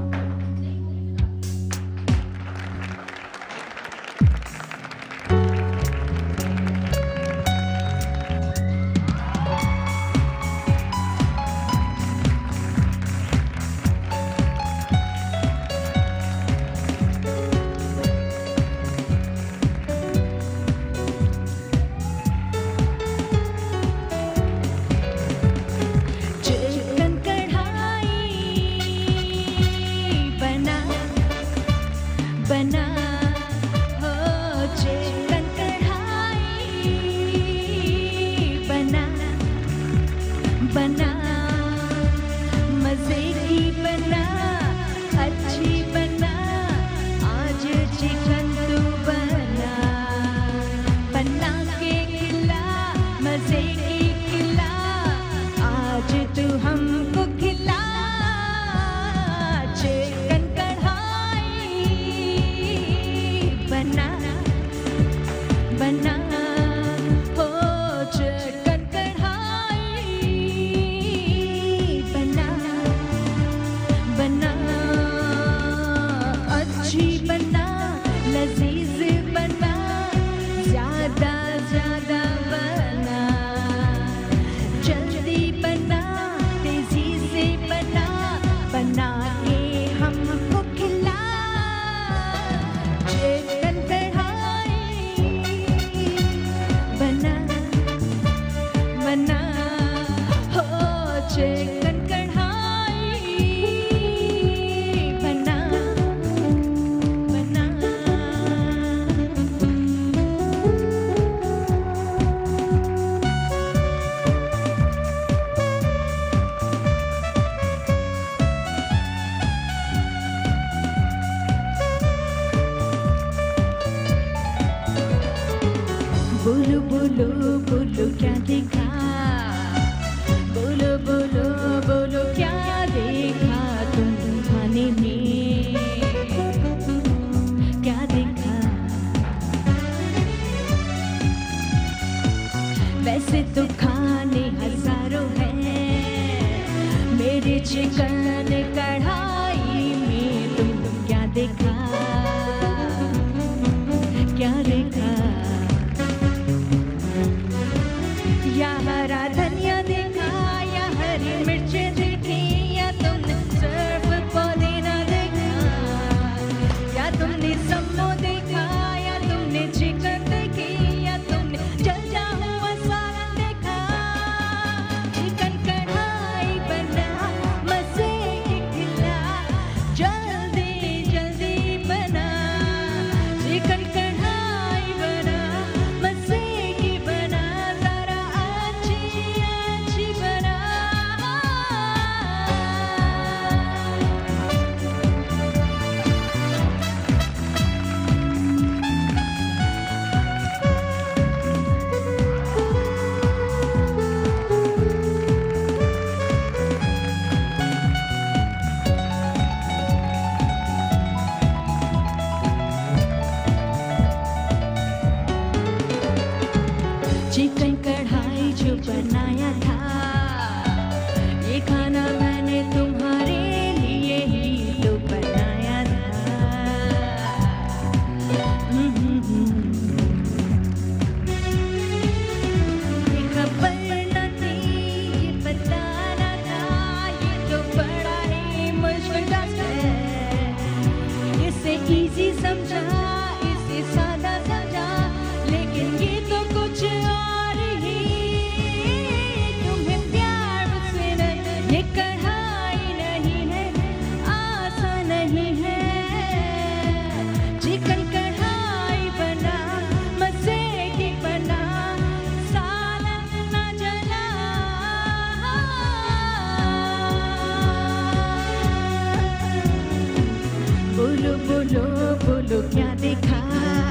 बोलो बोलो बोलो क्या देखा,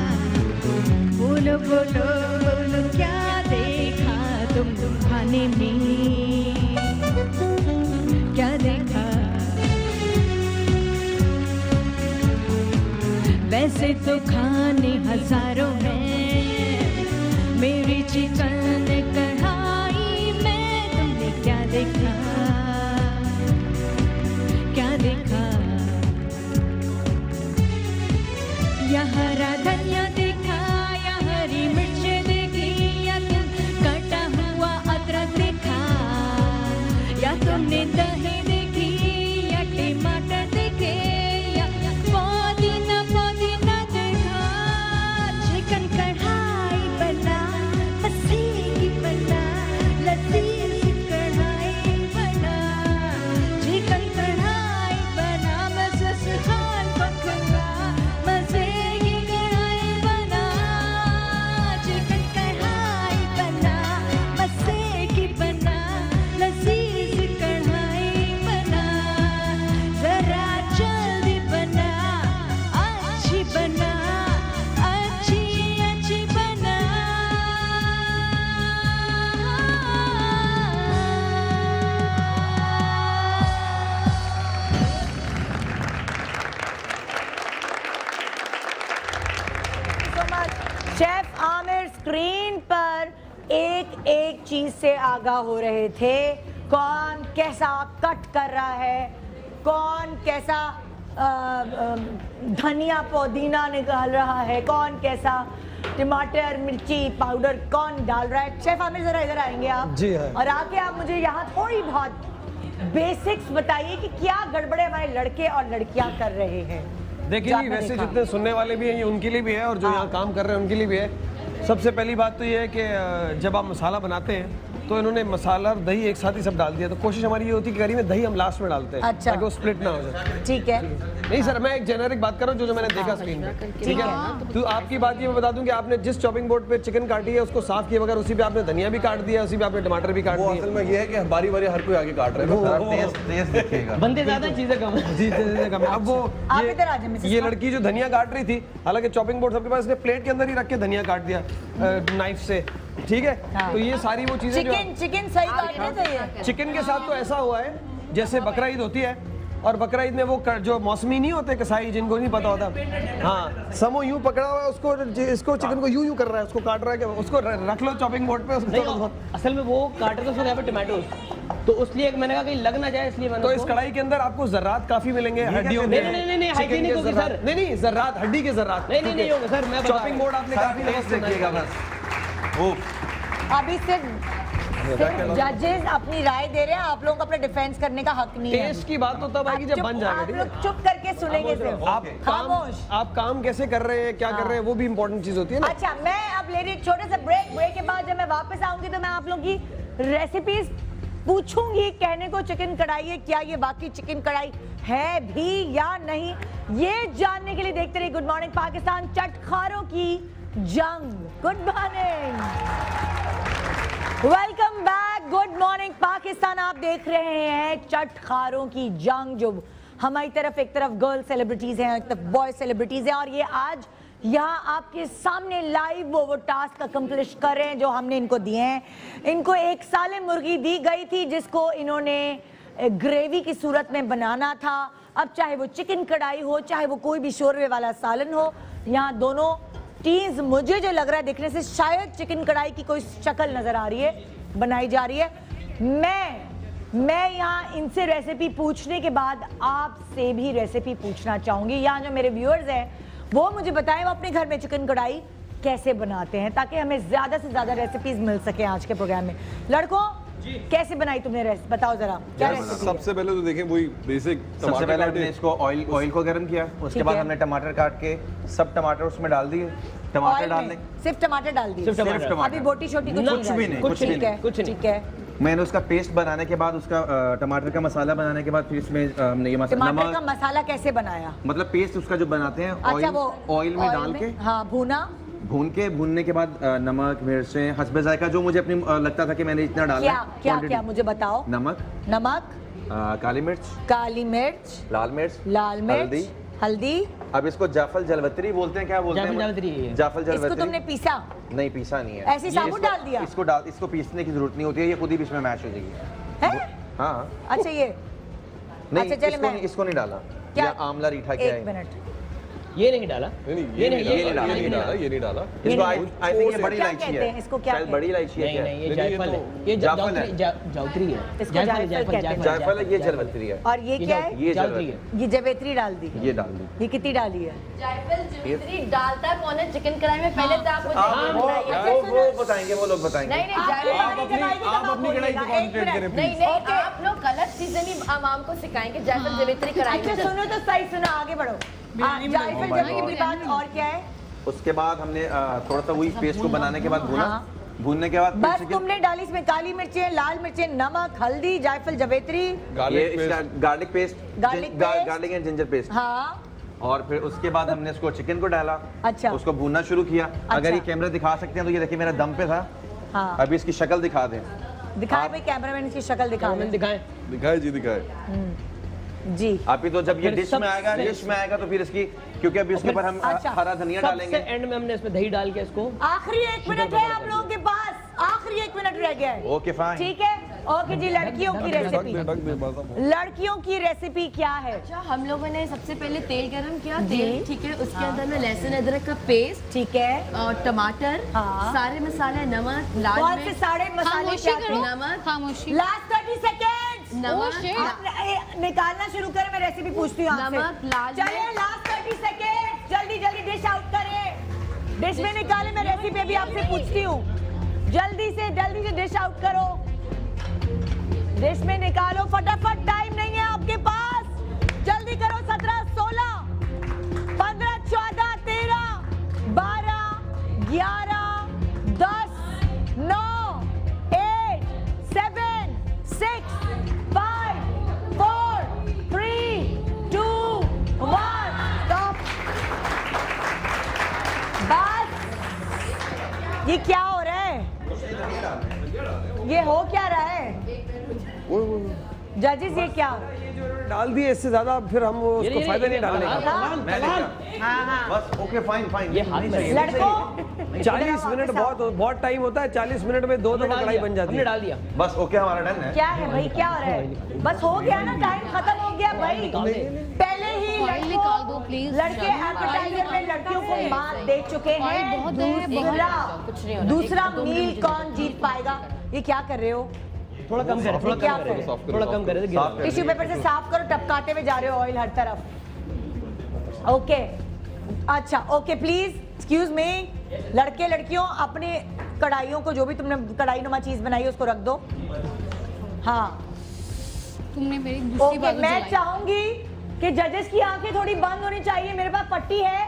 बोलो बोलो बोलो क्या देखा तुम खाने में, क्या देखा। वैसे तो खाने हजारों हैं, मेरी चिकन कढ़ाई में तुमने क्या देखा, क्या देखा। या हरा धनिया देखा, या हरी मिर्च देखी, या तुम कटा हुआ अदरक देखा, या तुमने दही देखी, या टमाटर देखे, या पुदीना पुदीना देखा। चिकन कढ़ाई बना, हंसी बना, लजीज कढ़ाई बना, चिकन कढ़ाई बना, मज़े से खान पकड़ा, मज़े की कढ़ाई बना, चिकन कढ़ाई बना, मज़े की बना, लजीज कढ़ाई बना, जरा जल्दी बना, अच्छी बना, अच्छी अच्छी बना। So much. Chef Aamir screen पर एक एक चीज से आगाह हो रहे थे। कौन कैसा कट कर रहा है, कौन कैसा अ, अ, धनिया पुदीना निकाल रहा है, कौन कैसा टमाटर मिर्ची पाउडर कौन डाल रहा है। शेफ आमिर जरा इधर आएंगे आप। जी हाँ। और आके आप मुझे यहाँ थोड़ी बहुत बेसिक्स बताइए कि क्या गड़बड़े हमारे लड़के और लड़कियां कर रहे हैं। देखिए जो जी, आपने वैसे देखा। जितने सुनने वाले भी हैं ये उनके लिए भी है, और जो यहाँ काम कर रहे हैं उनके लिए भी है। सबसे पहली बात तो ये है कि अ, जब आप मसाला बनाते हैं तो इन्होंने मसाला और दही एक साथ ही सब डाल दिया। तो कोशिश हमारी ये होती है कि करी में दही हम लास्ट में डालते हैं, अच्छा। ताकि वो स्प्लिट ना हो जाए। ठीक है। नहीं सर, मैं एक जेनेरिक बात कर रहा हूँ जो जो मैंने देखा स्क्रीन पे, ठीक है। तो आपकी बात ये मैं बता दूं कि आपने जिस चॉपिंग बोर्ड पे चिकन काटी है उसको साफ किए बगैर उसी पे आपने धनिया भी काट दिया, उसी पे आपने टमाटर भी काट वो दिए। असल में ये है कि बारी बारी हर कोई आगे काट रहा है, बस जरा तेज तेज दिखेगा। बंदे ज्यादा चीजें कम हैं। जी जी जी, कम है। अब वो आप ये- इधर आ जाइए मिसेस ये खान। लड़की जो धनिया काट रही थी, हालांकि चॉपिंग बोर्ड सबके पास, इसने प्लेट के अंदर ही रख के धनिया काट दिया नाइफ से, ठीक है। हाँ। तो ये सारी वो चीजें जो चिकन चिकन सही काटने चाहिए। चिकन के साथ तो ऐसा हुआ है जैसे बकरा ईद होती है, और बकरा ईद में वो कर, जो मौसमी नहीं होते कसाई, जिनको नहीं पता होता, हाँ, समो यूं पकड़ा हुआ है उसको, इसको चिकन को यूं यूं कर रहा है, उसको काट रहा है, कि उसको र- रख लो चॉपिंग बोर्ड पे उसको नहीं, थोड़ा- असल में वो काटे तो उसको यहाँ पे टमाटो, तो उसलिए मैंने कहा कहीं लग ना जाए, इसलिए मैंने तो इस उसको- कढ़ाई के अंदर आपको जर्रात काफी मिलेंगे, हड्डियों नहीं, नहीं, नहीं, नहीं, चिकन hygienic के होगी, जर्रात। सर। नहीं नहीं, जर्रात, हड्डी के जर्रात। नहीं नहीं नहीं होगा सर, मैं बता रहा चॉपिंग हूँ। बोर्ड आपने काफी तेज देखिएगा बस। वो अभी सिर्फ जजेस अपनी राय दे रहे हैं, आप लोगों को अपने डिफेंस करने का हक नहीं है। टेस्ट की बात तो तब आएगी जब बन जाएगा, आप ठीक लोग है। चुप करके सुनेंगे सिर्फ। आप काम खामोश। आप काम कैसे कर रहे हैं, क्या कर रहे हैं, वो भी इम्पोर्टेंट चीज होती है ना। अच्छा, मैं अब ले रही हूँ छोटे से ब्रेक। ब्रेक के बाद जब मैं वापस आऊंगी तो मैं आप लोगों की रेसिपीज पूछूंगी। कहने को चिकन कढ़ाई है, क्या ये बाकी चिकन कढ़ाई है भी या नहीं, ये जानने के लिए देखते रहिए गुड मॉर्निंग पाकिस्तान, चटखारों की जंग। Good morning, welcome back. Good morning Pakistan, आप देख रहे हैं चटखारों की जंग, जो हमारी तरफ एक तरफ गर्ल सेलिब्रिटीज हैं, एक तरफ बॉय सेलिब्रिटीज हैं, और ये आज यहाँ आपके सामने लाइव वो वो टास्क अकम्प्लिश कर रहे हैं जो हमने इनको दिए हैं। इनको एक साले मुर्गी दी गई थी जिसको इन्होंने ग्रेवी की सूरत में बनाना था। अब चाहे वो चिकन कढ़ाई हो, चाहे वो कोई भी शोरवे वाला सालन हो, यहाँ दोनों टीम्स, मुझे जो लग रहा है देखने से, शायद चिकन कढ़ाई की कोई शक्ल नजर आ रही है, बनाई जा रही है। मैं मैं यहाँ इनसे रेसिपी पूछने के बाद आपसे भी रेसिपी पूछना चाहूंगी। यहाँ जो मेरे व्यूअर्स हैं वो मुझे बताएं वो अपने घर में चिकन कढ़ाई कैसे बनाते हैं, ताकि हमें ज्यादा से ज्यादा रेसिपीज मिल सके आज के प्रोग्राम में। लड़कों, कैसे बनाई तुमने रेसिपी, बताओ जरा क्या रेसिपी? सबसे पहले तो देखें वही बेसिक सबसे पहले हमने इसको ऑयल ऑयल को गर्म किया, उसके बाद है। हमने टमाटर काट के सब टमाटर उसमें डाल दिए। टमाटर ऑयल डालने, में सिर्फ टमाटर डाल दिए, सिर्फ टमाटर। टमाटर। अभी बोटी छोटी कुछ कुछ भी नहीं, कुछ भी ठीक है, नहीं, कुछ नहीं। ठीक है। मैंने उसका पेस्ट बनाने के बाद, उसका अ, टमाटर का मसाला बनाने के बाद, फिर इसमें अ, हमने ये मसाला, टमाटर का नमक, मसाला कैसे बनाया? मतलब पेस्ट उसका जो बनाते हैं, अच्छा, ऑयल वो ऑयल में डाल के हाँ भूना, भून के, भूनने के बाद अ, नमक, मिर्चें, हस्बे जायका, जो मुझे अपनी अ, लगता था कि मैंने इतना डाला क्या है, क्या quantity। क्या मुझे बताओ। नमक, नमक, अ, काली मिर्च, काली मिर्च, लाल मिर्च, लाल मिर्च, हल्दी, हल्दी। अब इसको जाफल जलवतरी बोलते हैं, क्या बोलते हैं? जलवतरी। जाफल जलवतरी। इसको तुमने पीसा? नहीं पीसा नहीं है, ऐसे साबुत डाल दिया? इसको डाल, इसको पीसने की जरूरत नहीं होती है, ये खुद ही बीच में मैश हो जाएगी। हाँ अच्छा ये नहीं, अच्छा, चले इसको मैं नहीं, इसको नहीं डाला। क्या? या आमला रीठा क्या है? एक मिनट, ये नहीं डाला, नहीं ये नहीं ये नहीं डाला, ये नहीं डाला, ये नहीं डाला। इसको आई आई थिंक ये बड़ी क्या इलायची कहते हैं है। इसको? क्या शायद बड़ी इलायची है। नहीं नहीं ये नहीं, ये जायफल तो- है, ये जायफल है। जावित्री जावित्री है। इसको जायफल जायफल जायफल कहते हैं। जायफल है, ये जलवतरी है। और ये क्या है? ये जावित्री जलवतरी है। ये जवेत्री डाल दी। ये डाल दी। ये कितनी डाली है? जायफल जवित्री डालता कौन है चिकन कढ़ाई में? पहले तो आप मुझे आप ये वो बताइए। वो वो बताएंगे, वो लोग बताएंगे। नहीं नहीं जायफल आप अपनी आप अपनी कढ़ाई पे कॉन्सेंट्रेट करें नहीं प्लीज। नहीं आप लोग गलत चीजें नहीं आवाम को सिखाएंगे। जायफल जवित्री कढ़ाई अच्छा में सुनो तो सही सुनो, आगे बढ़ो। हाँ, जायफल जवेत्री के बाद और क्या है? उसके बाद हमने आ, थोड़ा सा वही पेस्ट को बनाने के बाद भूना। हाँ। भूनने के बाद फिर बस chicken- तुमने डाली इसमें काली मिर्चें, लाल मिर्चें, नमक, हल्दी, जायफल जवेत्री, ये गार्लिक इसका पेस्ट, गार्लिक पेस्ट, गार्लिक जिन- गा- paste. Garlic and ginger paste. हाँ और फिर उसके बाद हमने इसको चिकन को डाला। अच्छा। उसको भूनना शुरू किया। अगर ये कैमरा दिखा सकते हैं तो ये देखिए मेरा दम पे था। हाँ अभी इसकी शक्ल दिखा दें। दिखाए भाई, कैमरामैन की शक्ल दिखा मैंने दिखाएं। दिखाए जी दिखाए। जी। अभी तो जब ये फिर डिश में सबसे- आएगा, डिश में आएगा तो फिर इसकी, क्योंकि अभी उसके ऊपर हम अच्छा। हरा धनिया सबसे डालेंगे। एंड में हमने इसमें दही डाल के इसको आखिरी एक मिनट है आप लोगों के पास, आखिरी एक मिनट रह गया है। Okay fine. ठीक है ओके जी। लड़कियों की ढक रेसिपी, दे ढक दे बस अब। लड़कियों की रेसिपी क्या है? अच्छा हम लोगों ने सबसे पहले तेल गरम किया। जी। तेल ठीक है, उसके अंदर में लहसुन अदरक का पेस्ट ठीक है। और टमाटर, हाँ। सारे मसाले, नमक, लाल कौन से मिर्च, सारे मसाले खामोशी क्या करो, थे? नमक, खामोशी। लास्ट थर्टी सेकेंड्स नमक, shit। आप ए, निकालना शुरू करें, मैं रेसिपी पूछती हूँ आपसे। नमक, लाल चलिए मिर्च। लास्ट थर्टी सेकेंड्स, जल्दी जल्दी डिश आउट करें। डिश में निकाले, मैं रेसिपी अभी आपसे पूछती हूँ। जल्दी से जल्दी से डिश आउट करो, डिश में निकालो फटाफट, टाइम नहीं है आपके पास, जल्दी करो। सत्रह, सोलह, पंद्रह, चौदह, तेरह, बारह, ग्यारह, दस, नौ, eight, seven, six, five, four, three, two, one, stop. बस ये क्या हो रहा है? ये हो क्या रहा है जजेस? ये क्या डाल दिए, इससे ज्यादा फिर हम वो उसको फायदा नहीं डालने का। मैं देखा। बस ओके फाइन फाइन। ये हाथ में लड़कों? चालीस मिनट बहुत बहुत टाइम होता है, चालीस मिनट में दो दफा कढ़ाई बन जाती हमने है। डाल दिया। बस ओके हमारा डन है। क्या है भाई, क्या हो रहा है? बस हो गया ना, टाइम खत्म हो गया भाई। पहले ही Oil निकाल दो, please। लड़के एपेटाइजर में लड़कियों को मात दे चुके हैं। बहुत है, दूसरा कुछ नहीं होना। दूसरा मील कौन जीत पाएगा? ये क्या कर रहे हो? थोड़ा कम करे, थोड़ा क्या कम करे, करें? थोड़ा कम करे। साफ कर टिश्यू पेपर से साफ करो, टपकाते हुए जा रहे हो ऑयल हर तरफ। ओके अच्छा ओके प्लीज एक्सक्यूज मी। लड़के लड़कियों अपनी कढ़ाइयों को, जो भी तुमने कढ़ाई नुमा चीज बनाई है उसको रख दो। हाँ तुमने मेरी दूसरी ओके बाजू मैं जलाई। चाहूंगी कि जजेस की आंखें थोड़ी बंद होनी चाहिए। मेरे पास पट्टी है,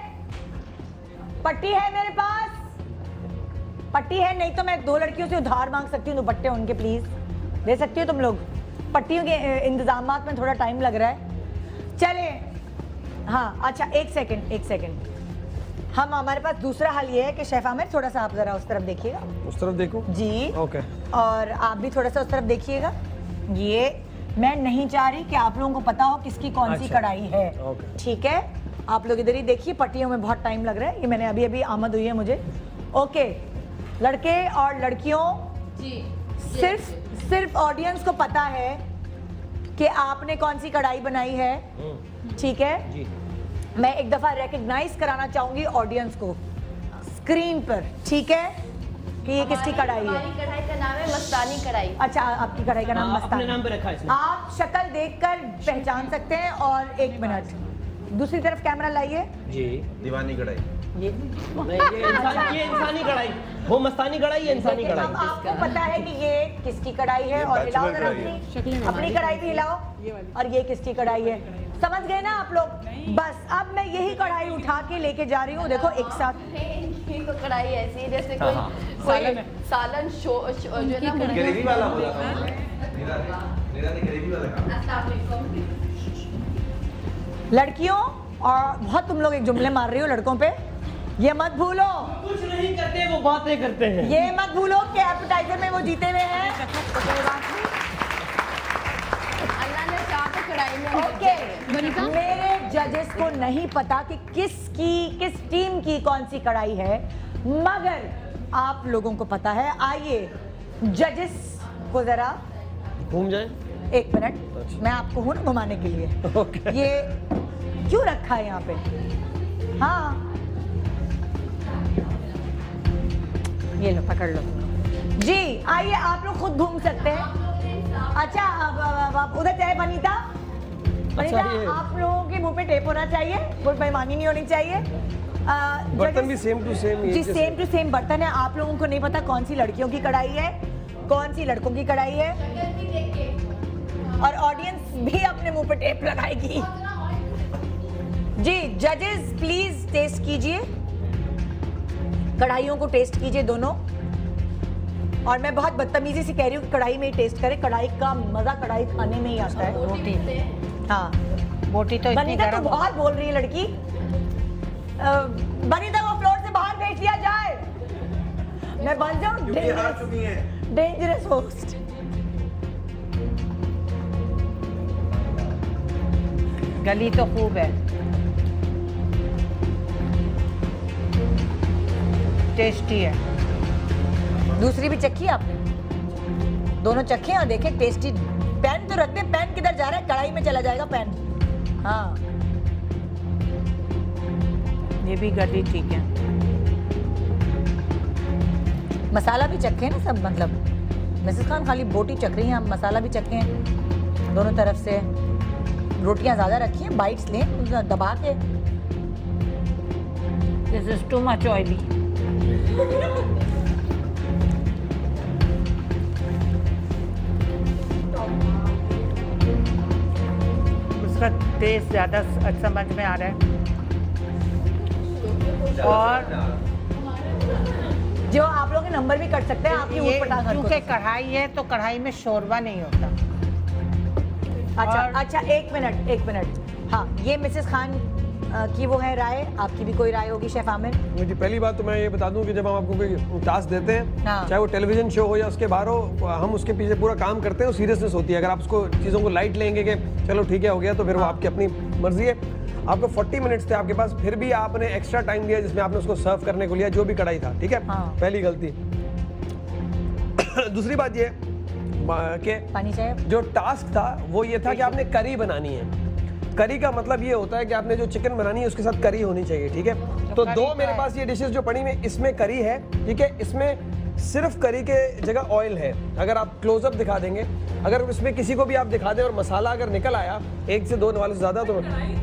पट्टी है मेरे पास, पट्टी है। नहीं तो मैं दो लड़कियों से उधार मांग सकती हूँ दुपट्टे उनके, प्लीज दे सकती हो तुम लोग? पट्टियों के इंतजामात में थोड़ा टाइम लग रहा है। चले हाँ अच्छा एक सेकंड एक सेकंड हम हमारे पास दूसरा हल ये है कि शेफ आमिर थोड़ा सा आप जरा उस तरफ देखिएगा। उस तरफ देखो जी ओके। और आप भी थोड़ा सा उस तरफ देखिएगा। ये मैं नहीं चाह रही कि आप लोगों को पता हो किसकी कौन सी अच्छा। कढ़ाई है, ओके। ठीक है? आप लोग इधर ही देखिए, पट्टियों में बहुत टाइम लग रहा है। ये मैंने अभी अभी आमद हुई है मुझे। ओके लड़के और लड़कियों, जी सिर्फ सिर्फ ऑडियंस को पता है कि आपने कौन सी कढ़ाई बनाई है, ठीक है? जी। मैं एक दफा रिकग्नाइज कराना चाहूंगी ऑडियंस को स्क्रीन पर, ठीक है, कि ये किसकी कढ़ाई है। हमारी कढ़ाई का नाम है मस्तानी कढ़ाई। अच्छा आपकी कढ़ाई का नाम हाँ, अपने मस्तानी। नाम पे रखा है इसने। आप शक्ल देखकर पहचान सकते हैं। और एक मिनट दूसरी तरफ कैमरा लाइए। जी। दीवानी कढ़ाई। ये नहीं, ये इंसान ये इंसानी कढ़ाई, वो मस्तानी कढ़ाई, ये इंसानी देखिए, अब कढ़ाई। आपको पता है कि ये किसकी कढ़ाई है। ये और हिलाओ bachelor जरा कढ़ाई अपनी अपनी कढ़ाई भी हिलाओ। और ये किसकी कढ़ाई है, समझ गए ना आप लोग? बस अब मैं यही कढ़ाई उठा के लेके जा रही हूँ। देखो एक साथ ये तो कढ़ाई ऐसी है जैसे हाँ, कोई हाँ। कोई सालन शो शो- जो है ना मुर्गी- ग्रेवी वाला बोला था नीरा ने नीरा ने ग्रेवी वाला कहा। अस्सलाम वालेकुम। लड़कियों, और बहुत तुम लोग एक जुमले मार रही हो लड़कों पे, ये मत भूलो, कुछ नहीं करते, वो बातें करते हैं। ये मत भूलो कि एपेटाइजर में वो जीते हुए हैं। अल्लाह ने चाहा तो कढ़ाई में ओके बनीता? मेरे जजेस को नहीं पता कि किसकी किस टीम की कौन सी कढ़ाई है, मगर आप लोगों को पता है। आइए जजेस को जरा घूम जाए। एक मिनट, मैं आपको हूं ना घुमाने के लिए। okay. ये क्यों रखा है यहाँ पे? हाँ, ये लो, पकड़ लो जी। आइए, आप लोग खुद घूम सकते हैं। अच्छा, अब आप उधर जाए। बनीता, बनीता, आप लोगों के मुंह पे टेप होना चाहिए, कोई बेईमानी नहीं होनी चाहिए। बर्तन भी सेम टू सेम जी, सेम टू सेम बर्तन है। आप लोगों को नहीं पता कौन सी लड़कियों की कढ़ाई है, कौन सी लड़कों की कढ़ाई है, और ऑडियंस भी अपने मुंह पे टेप लगाएगी। जी जजेस प्लीज टेस्ट कीजिए, कढ़ाइयों को टेस्ट कीजिए दोनों। और मैं बहुत बदतमीजी से कह रही हूँ कि कढ़ाई में ही टेस्ट करें। कढ़ाई का मजा कढ़ाई खाने में ही आता है। बोटी, हाँ बोटी तो इतनी बनीता गरम तो बहुत बोल रही है लड़की। बनीता को फ्लोर से बाहर भेज दिया जाए। मैं बन जाऊँ डेंजरस होस्ट। गली तो खूब है, टेस्टी है। दूसरी भी चखी आपने? दोनों चखे और देखे टेस्टी। पैन तो रख दे, पैन किधर जा रहा है? कढ़ाई में चला जाएगा पैन। हाँ, ये भी गली ठीक है। मसाला भी चखे ना सब, मतलब मिसेस खान खाली बोटी चख रही हैं, हम मसाला भी चखे हैं दोनों तरफ से। रोटियां ज्यादा रखी हैं, बाइट्स लें दबा के। This is too much oily. उसका टेस्ट ज्यादा समझ में आ रहा है। और जो आप लोग नंबर भी कट सकते हैं आपकी ऊटपटांग हरकतों से। क्योंकि कढ़ाई है तो कढ़ाई में शोरबा नहीं होता। अच्छा अच्छा, एक मिनट एक मिनट। हाँ, ये मिसेस खान की वो है राय, आपकी भी कोई राय होगी शेफ आमिर? जी, पहली बात तो मैं ये बता दूं कि जब हम आपको कोई टास्क देते हैं, हाँ। चाहे वो टेलीविजन शो हो या उसके बाहर हो, हम उसके पीछे पूरा काम करते हैं, सीरियसनेस होती है। अगर आप उसको चीज़ों को लाइट लेंगे कि चलो ठीक है हो गया, तो फिर वो आपकी अपनी मर्जी है। आपको चालीस मिनट्स थे आपके पास, फिर भी आपने एक्स्ट्रा टाइम दिया जिसमें आपने उसको सर्व करने को लिया, जो भी कढ़ाई था। ठीक है, हाँ। पहली गलती। दूसरी बात ये कि पानी चाहिए। जो टास्क था वो ये था कि आपने करी बनानी है। करी का मतलब ये होता है कि आपने जो चिकन बनानी है उसके साथ करी होनी चाहिए। ठीक है, तो दो मेरे पास ये डिशेस जो पड़ी में, इसमें करी है। ठीक है, इसमें सिर्फ करी के जगह ऑयल है। अगर आप क्लोजअप दिखा देंगे, अगर इसमें किसी को भी आप दिखा दें और मसाला अगर निकल आया एक से दो वाले से ज्यादा, तो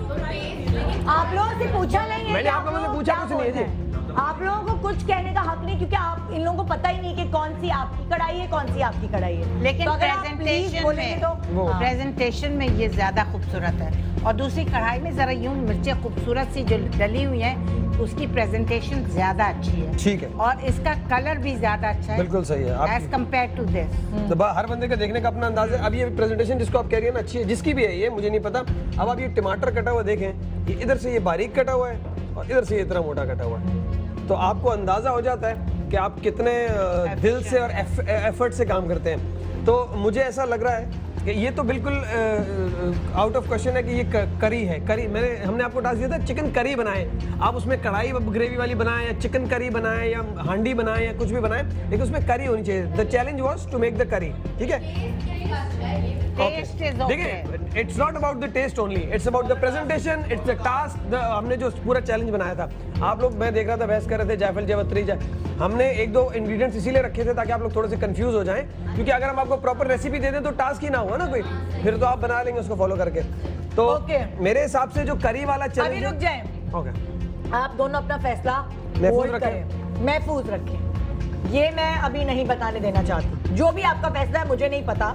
आप लोगों से पूछा नहीं है? मैंने आप लोगों से पूछा कुछ नहीं है जी। आप लोगों को कुछ कहने का हक नहीं, क्योंकि आप इन लोगों को पता ही नहीं कि कौन सी आपकी कढ़ाई है, कौन सी आपकी कढ़ाई है। लेकिन तो अगर आप प्रेजेंटेशन में तो प्रेजेंटेशन में ये ज्यादा खूबसूरत है। और दूसरी कढ़ाई में जरा यूं मिर्चें खूबसूरत सी जो डली हुई हैं, उसकी प्रेजेंटेशन ज्यादा अच्छी है। ठीक है, और इसका कलर भी ज्यादा अच्छा है। बिल्कुल सही है एज कम्पेयर टू दिस। तो हर बंदे का देखने का अपना अंदाज है। अब ये प्रेजेंटेशन जिसको आप कह रही है ना अच्छी है, जिसकी भी है ये मुझे नहीं पता। अब आप ये टमाटर कटा हुआ देखें, ये इधर से ये बारीक कटा हुआ है और इधर से ये इतना मोटा कटा हुआ है, तो आपको अंदाजा हो जाता है कि आप कितने दिल से और एफर्ट से काम करते हैं। तो मुझे ऐसा लग रहा है कि ये तो बिल्कुल आउट ऑफ क्वेश्चन है कि ये करी है। करी मैंने हमने आपको टास्क दिया था चिकन करी बनाए, आप उसमें कढ़ाई ग्रेवी वाली बनाए या चिकन करी बनाए या हांडी बनाए या कुछ भी बनाए, लेकिन उसमें करी होनी चाहिए। The challenge was to make the curry. ठीक है, देखिए it's not about the taste only, it's about the presentation, it's the task. हमने जो पूरा चैलेंज बनाया था, आप लोग मैं देख रहा था बहस कर रहे थे जायफल जावित्री जा, हमने एक दो इंग्रेडिएंट्स इसीलिए रखे थे ताकि आप लोग थोड़े से कंफ्यूज हो जाएं, क्योंकि अगर हम आपको प्रॉपर रेसिपी दे दें तो टास्क ही ना हुआ ना कोई, फिर तो आप बना लेंगे उसको फॉलो करके। तो okay. मेरे हिसाब से जो करी वाला चैलेंज, अभी रुक जाएं। ओके, आप दोनों अपना फैसला महफूज रखें, महफूज रखें। ये मैं अभी नहीं बताने देना चाहती, जो भी आपका फैसला है मुझे नहीं पता।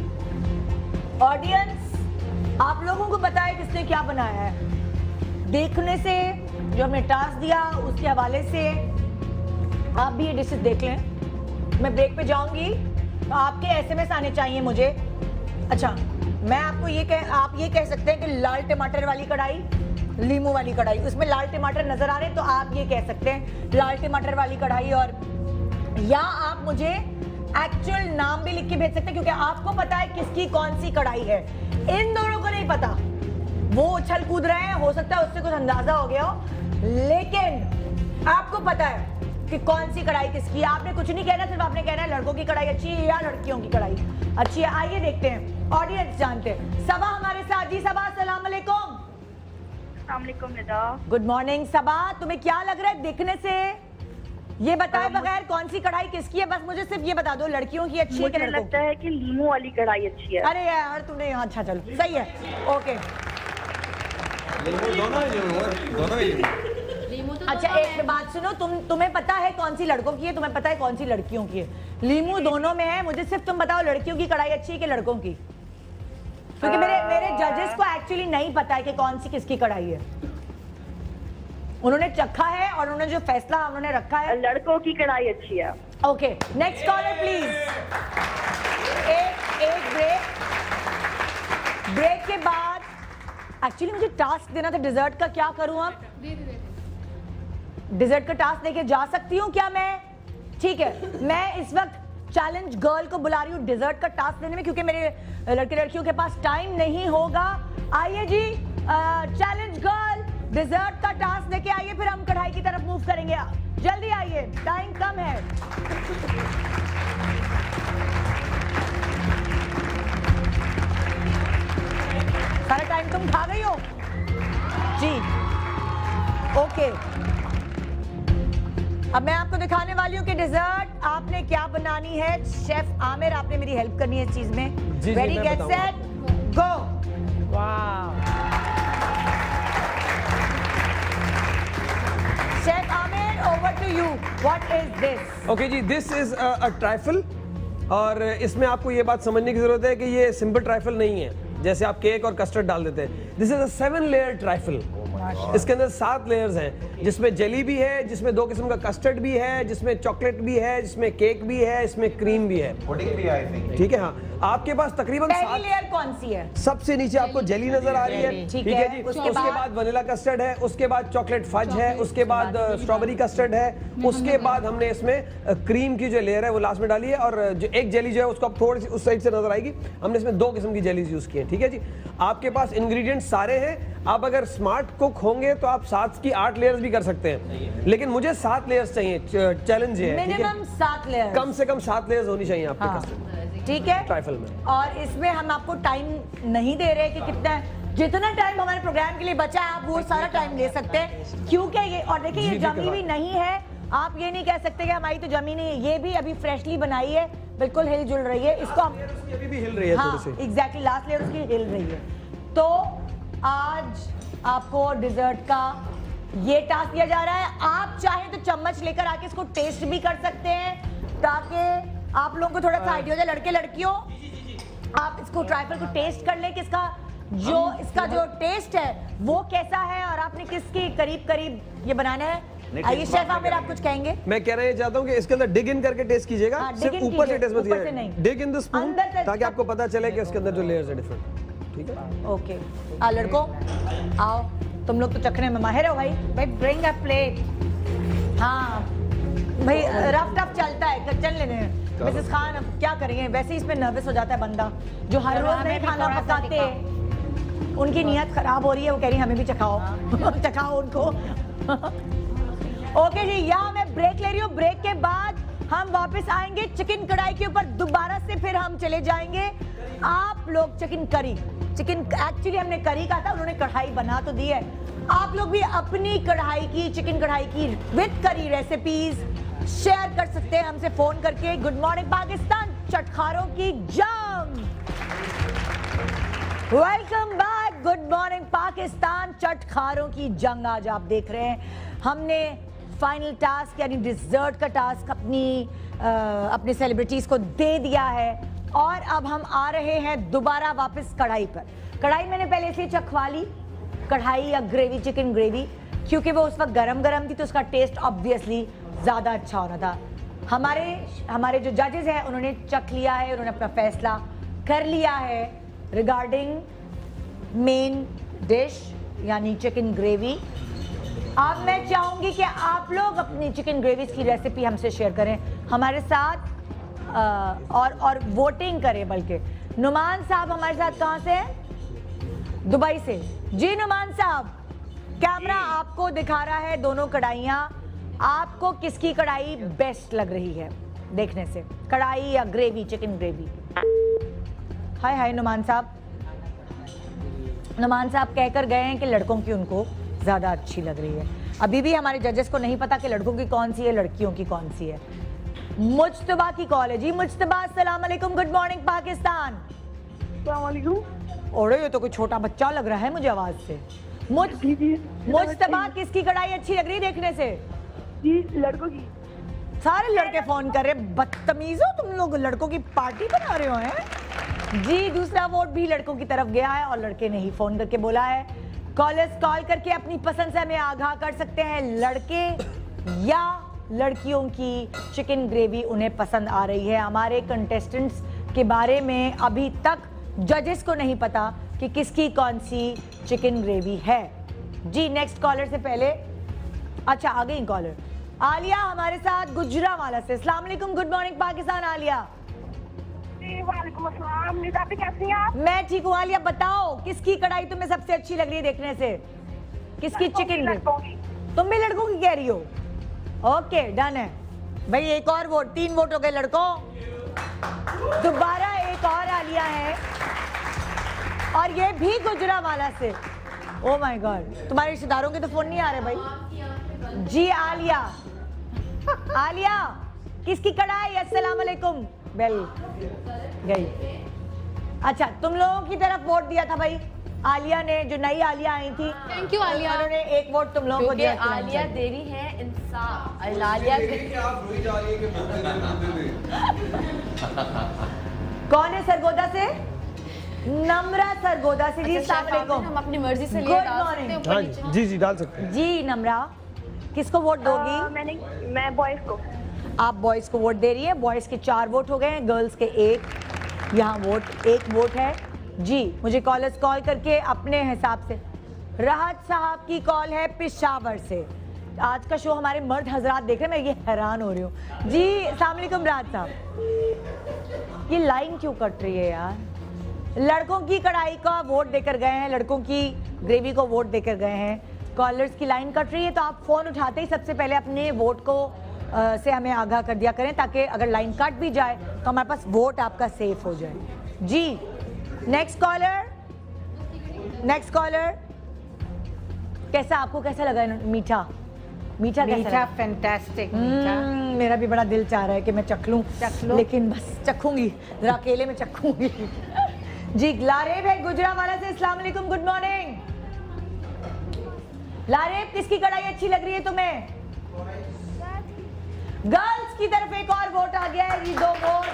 ऑडियंस आप लोगों को पता है किसने क्या बनाया है। देखने से, जो हमने टास्क दिया उसके हवाले से आप भी ये डिशेस देख लें। मैं ब्रेक पे जाऊंगी तो आपके एसएमएस आने चाहिए मुझे। अच्छा, मैं आपको ये कह आप ये कह सकते हैं कि लाल टमाटर वाली कढ़ाई, लीमू वाली कढ़ाई, उसमें लाल टमाटर नजर आ रहे हैं तो आप ये कह सकते हैं लाल टमाटर वाली कढ़ाई। और या आप मुझे एक्चुअल नाम भी लिख के भेज सकते हैं, क्योंकि आपको पता है किसकी कौन सी कढ़ाई है। इन दोनों को नहीं पता, वो उछल कूद रहे हैं, हो सकता है उससे कुछ अंदाजा हो गया हो, लेकिन आपको पता है कि कौन सी कढ़ाई किसकी है। आपने कुछ नहीं कहना, सिर्फ आपने कहना है लड़कों की कढ़ाई अच्छी है या लड़कियों की कढ़ाई अच्छी है। आइए देखते हैं, ऑडियंस जानते हैं। सबा हमारे साथ। जी सबा, अस्सलाम वालेकुम। अस्सलाम वालेकुम निदा। गुड मॉर्निंग सबा, तुम्हें क्या लग रहा है देखने से? ये बताए बगैर कौन सी कढ़ाई किसकी है, बस मुझे सिर्फ ये बता दो, लड़कियों की अच्छी है कि लड़कों की? मुझे लगता है कि लीमू वाली कढ़ाई अच्छी है। अरे यार तुमने, अच्छा चलो सही है, ओके। दोनों दोनों अच्छा एक बात सुनो, तुम तुम्हें पता है कौन सी लड़कों की है, तुम्हें पता है कौन सी लड़कियों की है? लीमू दोनों में है। मुझे सिर्फ तुम बताओ लड़कियों की कढ़ाई अच्छी है कि लड़कों की? क्योंकि मेरे मेरे जजेस को एक्चुअली नहीं पता है कि कौन सी किसकी कढ़ाई है। उन्होंने चखा है और उन्होंने जो फैसला उन्होंने रखा है, लड़कों की कढ़ाई अच्छी है। Okay, next caller please. एक एक ब्रेक, ब्रेक के बाद एक्चुअली मुझे टास्क देना था डिजर्ट का, क्या करूं अब? डिजर्ट का टास्क देके जा सकती हूँ क्या मैं? ठीक है, मैं इस वक्त चैलेंज गर्ल को बुला रही हूँ डिजर्ट का टास्क देने में, क्योंकि मेरे लड़के लड़कियों के पास टाइम नहीं होगा। आइए जी, चैलेंज गर्ल डिजर्ट का टास्क देके आइए, फिर हम कढ़ाई की तरफ मूव करेंगे। जल्दी आइए, टाइम कम है। सारा टाइम तुम खा गई हो जी, ओके। अब मैं आपको दिखाने वाली हूँ कि डिजर्ट आपने क्या बनानी है। शेफ आमिर, आपने मेरी हेल्प करनी है इस चीज में। Ready get set go. वाह, chef Aamir, over to you. What is this? Okay जी, दिस इज अ ट्राइफल, और इसमें आपको ये बात समझने की जरूरत है कि ये सिंपल ट्राइफल नहीं है जैसे आप केक और कस्टर्ड डाल देते हैं। This is a seven layer trifle. इसके अंदर सात लेयर्स हैं, जिसमें जेली भी है, जिसमें दो किस्म का कस्टर्ड भी है, जिसमें चॉकलेट भी है, जिसमें केक भी है, इसमें क्रीम भी है, पुडिंग भी है, आई थिंक। ठीक है, हाँ। आपके पास तकरीबन पहली लेयर कौन सी है? सबसे नीचे आपको जेली नजर आ रही है, ठीक है जी। उसके बाद वनीला कस्टर्ड है, उसके बाद चॉकलेट फज है, उसके बाद स्ट्रॉबेरी कस्टर्ड है, उसके बाद हमने इसमें क्रीम की जो लेयर है वो लास्ट में डाली है, और जो एक जेली जो है उसको आप थोड़ी सी उस साइड से नजर आएगी। हमने इसमें दो किस्म की जेलीज यूज की है, ठीक है जी। आपके पास इंग्रेडिएंट्स सारे हैं। आप अगर स्मार्ट कुक होंगे तो आप सात की आठ लेयर्स भी कर सकते हैं, लेकिन मुझे सात लेयर्स चाहिए। चैलेंज है मिनिमम सात लेयर्स, कम से कम सात लेयर्स होनी चाहिए आपके हाँ, कस्टर्ड, ठीक है, ट्राइफल में। और इसमें हम आपको टाइम नहीं दे रहे कि कितना है, जितना टाइम हमारे प्रोग्राम के लिए बचा है आप वो सारा टाइम ले सकते हैं, क्योंकि ये, और देखिए ये जमी हुई नहीं है। आप ये नहीं कह सकते कि हमारी तो जमी नहीं है, ये भी अभी फ्रेशली बनाई है, बिल्कुल हिल जुल रही है। इसको हम अभी भी हिल रही है, थोड़ी सी एग्जैक्टली लास्ट लेयर उसकी हिल रही है। तो आज आपको डिजर्ट का ये टास्क दिया जा रहा है। आप चाहें तो चम्मच लेकर आके इसको टेस्ट भी कर सकते हैं, ताकि आप लोगों को थोड़ा सा आइडिया हो जाए। लड़के लड़कियों, आप इसको ट्राइफल को टेस्ट कर लें कि इसका जो इसका जो टेस्ट है वो कैसा है, और आपने किसकी करीब करीब ये बनाना है। आइए शेफ आमिर, आप कुछ कहेंगे? मैं कहना ये चाहता हूँ कि इसके अंदर डिग इन करके टेस्ट कीजिएगा, हाँ, सिर्फ ऊपर से टेस्ट मत कीजिएगा, डिग इन द स्पून, ताकि आपको पता चले कि इसके अंदर जो लेयर्स है डिफरेंट, ठीक है। ओके, आ लड़कों आओ, तुम लोग तो चखने में माहिर हो भाई। भाई ब्रिंग अ प्लेट। हाँ भाई, रफ टफ चलता है, चल लेने। मिसेस खान अब क्या करेंगे, वैसे ही इसमें नर्वस हो जाता है बंदा, जो हर रोज नहीं खाना पकाते, उनकी नीयत खराब हो रही है, वो कह रही है हमें भी चखाओ, चखाओ उनको। ओके जी, यहाँ मैं ब्रेक ले रही हूँ। ब्रेक के बाद हम वापस आएंगे चिकन कढ़ाई के ऊपर दोबारा से, फिर हम चले जाएंगे। आप लोग चिकन करी, चिकन एक्चुअली हमने करी कहा था, उन्होंने कढ़ाई बना तो दी है। आप लोग भी अपनी कढ़ाई की, चिकन कढ़ाई की विद करी रेसिपीज शेयर कर सकते हैं हमसे फोन करके। गुड मॉर्निंग पाकिस्तान, चटखारों की जंग। Welcome back, good morning Pakistan, चटखारों की जंग। आज आप देख रहे हैं हमने फाइनल टास्क यानी डिजर्ट का टास्क अपनी आ, अपने सेलिब्रिटीज को दे दिया है, और अब हम आ रहे हैं दोबारा वापस कढ़ाई पर। कढ़ाई मैंने पहले से चखवा ली, कढ़ाई या ग्रेवी, चिकन ग्रेवी, क्योंकि वो उस वक्त गरम गरम थी तो उसका टेस्ट ऑब्वियसली ज़्यादा अच्छा होना था। हमारे हमारे जो जजेस हैं उन्होंने चख लिया है, उन्होंने अपना फैसला कर लिया है रिगार्डिंग मेन डिश यानी चिकन ग्रेवी। अब मैं चाहूँगी कि आप लोग अपनी चिकन ग्रेवी की रेसिपी हमसे शेयर करें हमारे साथ, आ, और और वोटिंग करें। बल्कि नुमान साहब हमारे साथ कहाँ से हैं? दुबई से। जी नुमान साहब, कैमरा आपको दिखा रहा है दोनों कढ़ाइयाँ। आपको किसकी कढ़ाई बेस्ट लग रही है देखने से, कढ़ाई या ग्रेवी, चिकन ग्रेवी? हाय हाय नुमान साहब। नुमान साहब कहकर गए हैं कि लड़कों की उनको ज्यादा अच्छी लग रही है। अभी भी हमारे जजेस को नहीं पता कि लड़कों की कौन सी है, लड़कियों की कौन सी है। मुस्तफा की कॉल है जी। मुस्तफा, अस्सलाम वालेकुम, गुड मॉर्निंग पाकिस्तान। अस्सलाम वालेकुम। ओरे ये तो कोई छोटा बच्चा लग रहा है मुझे आवाज से। मुस्तफा, किसकी कढ़ाई अच्छी लग रही है देखने से? जी लड़कों की। सारे लड़के फोन कर रहे, बदतमीज हो तुम लोग, लड़कों की पार्टी बना रहे हो हैं जी। दूसरा वोट भी लड़कों की तरफ गया है और लड़के ने ही फोन करके बोला है। कॉलर्स कॉल करके अपनी पसंद से हमें आगाह कर सकते हैं, लड़के या लड़कियों की चिकन ग्रेवी उन्हें पसंद आ रही है। हमारे कंटेस्टेंट्स के बारे में अभी तक जजेस को नहीं पता कि किसकी कौन सी चिकन ग्रेवी है जी। नेक्स्ट कॉलर से पहले, अच्छा आ गई कॉलर आलिया हमारे साथ गुजरावाला से। अस्सलाम वालेकुम, गुड मॉर्निंग पाकिस्तान। आलिया। वालेकुम अस्सलाम। निदा भी कैसी हैं आप? मैं ठीक हूँ। आलिया बताओ किसकी कढ़ाई तुम्हें सबसे अच्छी लग रही है देखने से? किसकी चिकन ग्रेवी? तुम भी लड़कों की कह रही हो? ओके डन है भाई। एक और वोट, तीन वोट हो गए लड़कों। दोबारा एक और आलिया है और ये भी गुजरावाला से। ओ माय गॉड, तुम्हारे रिश्तेदारों के तो फोन नहीं आ रहे भाई जी। आलिया, आलिया किसकी कढ़ाई? अस्सलाम वालेकुम। बेल गई। अच्छा तुम लोगों की तरफ वोट दिया था भाई आलिया ने, जो नई आलिया आई थी। Thank you Aliya. उन्होंने एक वोट तुम लोगों को दिया। आलिया देरी है इंसाफ। आलिया कौन है सरगोदा से? नम्रा सरगोदा से जी। अस्सलाम वालेकुम। हम अपनी मर्जी से गुड मॉर्निंग। जी जी डाल सकते हैं जी नम्रा, किसको वोट दोगी? आ, मैंने मैं बॉयज को। आप बॉयज को वोट दे रही है। बॉयज के चार वोट हो गए हैं, गर्ल्स के एक। यहाँ वोट एक वोट है जी। मुझे कॉलर्स कॉल करके अपने हिसाब से। राहत साहब की कॉल है पेशावर से। आज का शो हमारे मर्द हजरात देख रहे हैं, मैं ये हैरान हो रही हूँ जी। अस्सलाम वालेकुम राहत साहब। ये लाइन क्यों कट रही है यार? लड़कों की कढ़ाई का वोट देकर गए हैं, लड़कों की ग्रेवी को वोट देकर गए हैं। कॉलर्स की लाइन कट रही है तो आप फोन उठाते ही सबसे पहले अपने वोट को आ, से हमें आगाह कर दिया करें, ताकि अगर लाइन कट भी जाए तो हमारे पास वोट आपका सेफ हो जाए जी। Next caller, next caller. कैसा, आपको कैसा लगा? मीठा मीठा मीठा फैंटास्टिक मीठा। मेरा भी बड़ा दिल चाह रहा है कि मैं चख लूं, लेकिन बस चखूंगी जरा, अकेले में चखूंगी जी। लारेब है गुजरावाला से। अस्सलाम वालेकुम, गुड मॉर्निंग। लारेब किसकी कढ़ाई अच्छी लग रही है तुम्हें? गर्ल्स की तरफ एक और वोट आ गया है जी, दो वोट।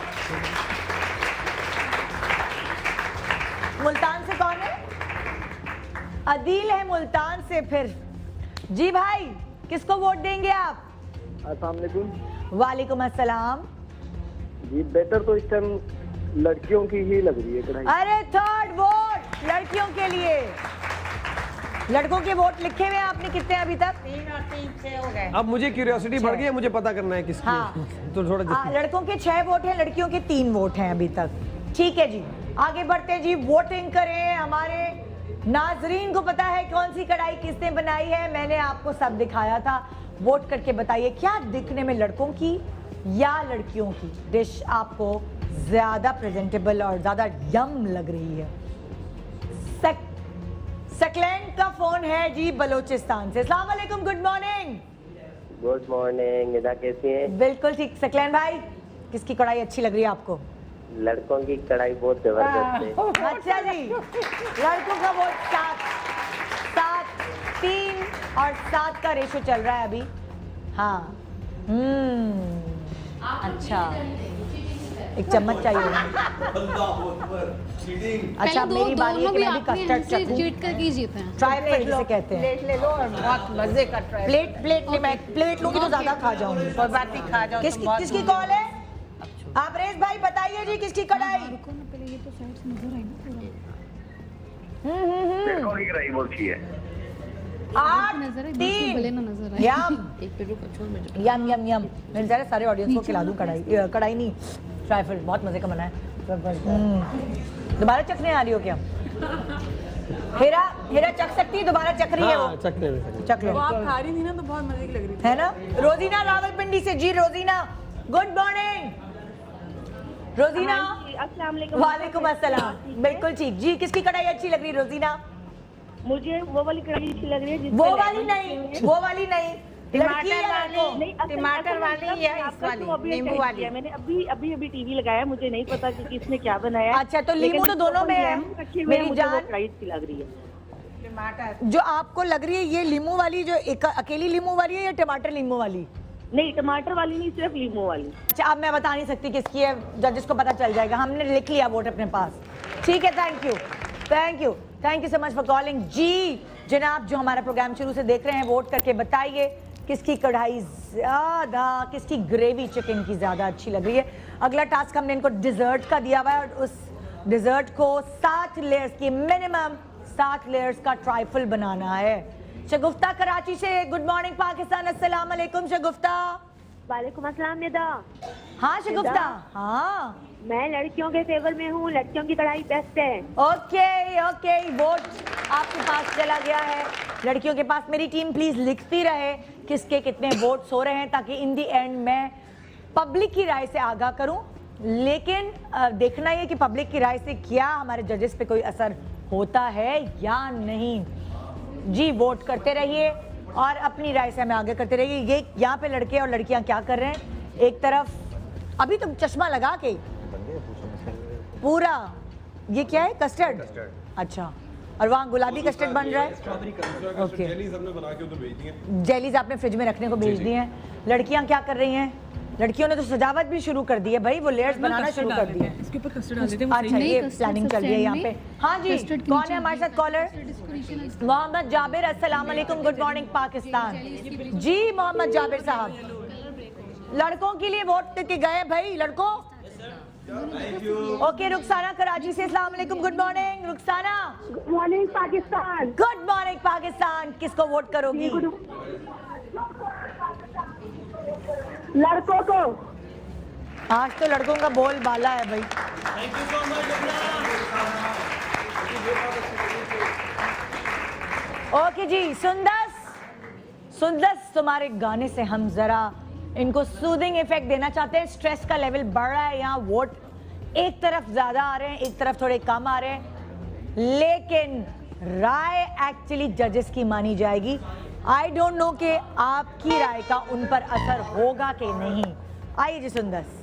मुल्तान से कौन है? अदील है मुल्तान से। फिर जी भाई किसको वोट देंगे आप? अस्सलाम वालेकुम। वालेकुम अस्सलाम जी। बेटर तो इस टाइम लड़कियों की ही लग रही है कढ़ाई। अरे थर्ड वोट लड़कियों के लिए। लड़कों के वोट लिखे हुए आपने कितने अभी तक? तीन और तीन छह हो गए। अब मुझे क्यूरियोसिटी बढ़ गई है, मुझे पता करना है किसकी। हाँ। तो थोड़ा आ, लड़कों के छह वोट हैं, लड़कियों के तीन वोट हैं अभी तक। ठीक है जी, आगे बढ़ते हैं जी। वोटिंग करें। हमारे नाजरीन को पता है कौन सी कढ़ाई किसने बनाई है, मैंने आपको सब दिखाया था। वोट करके बताइए क्या दिखने में लड़कों की या लड़कियों की डिश आपको ज्यादा प्रेजेंटेबल और ज्यादा यम लग रही है। सक, सकलैंड का फोन है जी बलोचिस्तान से। अस्सलाम वालेकुम, good morning. Good morning. Nida कैसी हैं? बिल्कुल ठीक। सकलैंड भाई किसकी कढ़ाई अच्छी लग रही है आपको? लड़कों की कढ़ाई बहुत जबरदस्त है। अच्छा जी, लड़कों का वोट सात सात तीन और सात का रेशो चल रहा है अभी। हाँ हम्म अच्छा, एक चम्मच चाहिए। अच्छा मेरी बारी है कि मैं भी कस्टर्ड चखूं। चीट करके ही जीते हैं। ट्राइफल जिसे कहते हैं। प्लेट ले लो और बहुत मजे का ट्राइफल। प्लेट प्लेट ले, मैं प्लेट लूंगी तो ज्यादा खा जाऊंगी। कोई बात नहीं, खा जाओ। किसकी किसकी कॉल है? आप रेस भाई बताइए जी किसकी कढ़ाई? पहले ये तो साइड से नजर आई ना पूरा। हम्म हम्म हम्म लड़कों की कढ़ाई बहुत अच्छी है। आठ नजर है, तीन भले ना नजर आए। यम यम यम यम। मैं सारे सारे ऑडियंस को खिला दूं कढ़ाई। कढ़ाई नहीं, ट्राइफल बहुत मजे का बना है। दोबारा चखने आ रही हो क्या? हीरा हीरा चख सकती है, दोबारा चख रही है वो। चखने में चख लो। वो आप खा रही थी ना तो बहुत मजे की लग रही थी, है ना। रोजीना रावलपिंडी से जी। रोजीना गुड मॉर्निंग। रोजीना अस्सलाम वालेकुम। वालेकुम अस्सलाम। बिल्कुल ठीक जी। किसकी कढ़ाई अच्छी लग रही है रोजीना? मुझे वो वाली कढ़ाई अच्छी लग रही है। वो वाली नहीं, वो वाली नहीं, टमाटर वाली, टमाटर वाली या इस वाली नींबू वाली। मैंने अभी अभी अभी टीवी लगाया, मुझे नहीं पता कि किसने क्या बनाया। अच्छा तो नींबू तो दोनों में है मेरी जान। अच्छी लग रही है टमाटर। जो आपको लग रही है ये लीमू वाली, जो एक अकेली लीमू वाली है या टमाटर लीमू वाली? नहीं टमाटर वाली नहीं, सिर्फ लीमू वाली। अच्छा अब मैं बता नहीं सकती किसकी है, जजेस को पता चल जाएगा। हमने लिख लिया वोट अपने पास। ठीक है, thank you thank you thank you so much for calling. जी जनाब, जो हमारा प्रोग्राम शुरू से देख रहे हैं, वोट करके बताइए किसकी कढ़ाई ज्यादा, किसकी ग्रेवी चिकन की ज्यादा अच्छी लग रही है। अगला टास्क हमने इनको डिजर्ट का दिया हुआ है और उस डिजर्ट को सात लेयर्स की, मिनिमम सात लेयर्स का ट्राइफल बनाना है। शगुफ्ता कराची से गुड मॉर्निंग पाकिस्तान। अस्सलाम वालेकुम शगुफ्ता। वालेकुम अस्सलाम निदा। हाँ शगुफ्ता। हाँ मैं लड़कियों के फेवर में हूँ, लड़कियों की कढ़ाई बेस्ट है। ओके ओके, वोट आपके पास चला गया है, लड़कियों के पास। मेरी टीम प्लीज लिखती रहे किसके कितने वोट्स हो रहे हैं, ताकि इन दी एंड मैं पब्लिक की राय से आगाह करूं। लेकिन देखना ये कि पब्लिक की राय से क्या हमारे जजेस पे कोई असर होता है या नहीं। जी वोट करते रहिए और अपनी राय से हमें आगे करते रहिए। ये यहाँ पे लड़के और लड़कियां क्या कर रहे हैं, एक तरफ अभी तुम चश्मा लगा के पूरा, ये क्या है, कस्टर्ड? अच्छा, और वहाँ गुलाबी कस्टर्ड बन रहा है। ओके, जेलीज आपने फ्रिज में रखने को भेज दी हैं। लड़कियां क्या कर रही हैं? लड़कियों ने तो सजावट भी शुरू कर दी है भाई, वो लेयर्स बनाना शुरू कर दिए। इसके ऊपर कस्टर्ड डाल देते हैं। अच्छा ये प्लानिंग चल रही है यहाँ पे। हाँ जी, कौन है हमारे साथ कॉलर? मोहम्मद जाबिर। अस्सलाम वालेकुम, गुड मॉर्निंग पाकिस्तान। जी मोहम्मद जाबिर साहब, लड़कों के लिए वोट के गए भाई लड़कों। ओके रुखसाना कराची से, अस्सलाम वालेकुम, good morning Rukhsana. Good morning Pakistan. Good morning Pakistan. किसको वोट करोगी? लड़कों को। आज तो लड़कों का बोल बाला है भाई। ओके जी, सुंदस सुंदस तुम्हारे गाने से हम जरा इनको सूदिंग इफेक्ट देना चाहते हैं। स्ट्रेस का लेवल बढ़ रहा है यहाँ, वोट एक तरफ ज्यादा आ रहे हैं, एक तरफ थोड़े कम आ रहे हैं, लेकिन राय एक्चुअली जजेस की मानी जाएगी। आई डोंट नो कि आपकी राय का उन पर असर होगा कि नहीं। आइए जी सुंदस।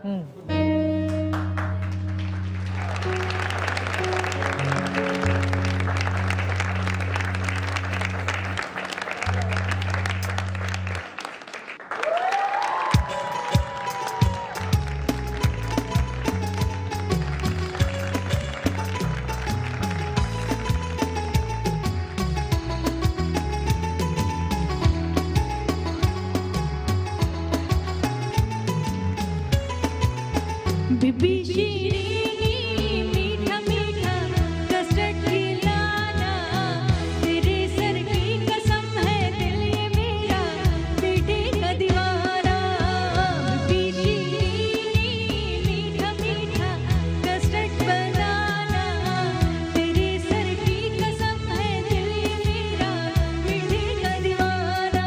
बीबी शीरीनी मीठा मीठा कस्टर्ड खिलाना, तेरे सर की कसम है दिल ये मेरा बेटे का दीवाना। बीबी शीरीनी मीठा मीठा कस्टर्ड बनाना, तेरे सर की कसम है दिल ये मेरा बेटे का दीवाना।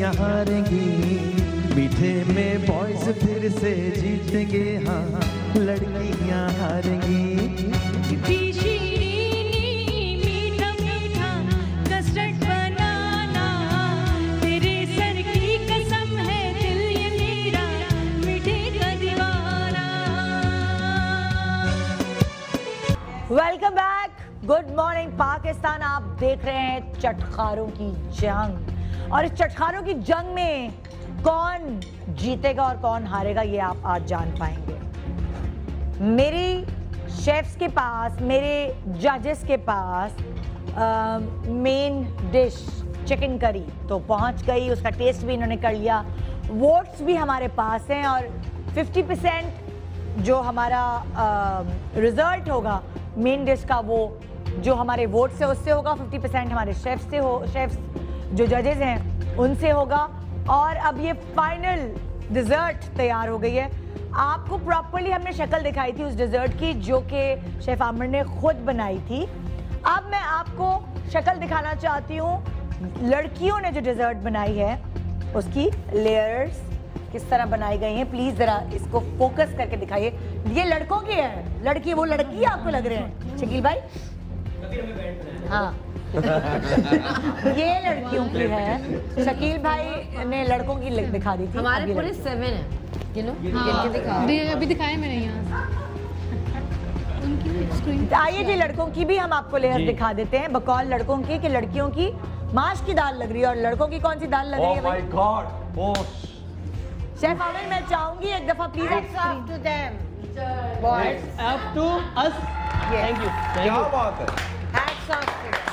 लड़कियां हारेंगी, मीठे में बॉयज फिर से जीतेंगे, हाँ लड़कियां हारेंगी। मीठा मीठा कस्टर्ड बनाना, तेरे सर की कसम है दिल ये मेरा मीठे का दीवाना। Welcome back, good morning Pakistan. आप देख रहे हैं चटखारों की जंग, और इस चटखारों की जंग में कौन जीतेगा और कौन हारेगा ये आप आज जान पाएंगे। मेरी शेफ्स के पास, मेरे जजेस के पास मेन डिश चिकन करी तो पहुंच गई, उसका टेस्ट भी इन्होंने कर लिया, वोट्स भी हमारे पास हैं, और फिफ्टी परसेंट जो हमारा रिजल्ट होगा मेन डिश का वो जो हमारे वोट से उससे होगा, फिफ्टी परसेंट हमारे शेफ्स से हो, शेफ्स जो जजेस हैं उनसे होगा। और अब ये फाइनल डिज़र्ट तैयार हो गई है। आपको प्रॉपर्ली हमने शक्ल दिखाई थी उस डिज़र्ट की जो कि शेफ आमिर ने खुद बनाई थी। अब मैं आपको शक्ल दिखाना चाहती हूँ लड़कियों ने जो डिज़र्ट बनाई है उसकी लेयर्स किस तरह बनाई गई हैं। प्लीज़ ज़रा इसको फोकस करके दिखाइए। ये लड़कों की है, लड़की वो लड़की आपको लग रहे हैं शकील भाई? हाँ ये लड़कियों की है, शकील भाई ने लड़कों की दिखा दी थी। हमारे पूरे सेवन है, you know? हाँ, अभी दिखाए मैंने यहाँ। आइए जी लड़कों की भी हम आपको लेयर दिखा देते हैं बकौल लड़कों की कि लड़कियों की माश की दाल लग रही है और लड़कों की कौन सी दाल लग रही है। Oh my God! Oh. Chef Aamir मैं चाहूंगी एक दफा please up to them. Boys, up to us. Thank you. क्या बात है? Hats off to them.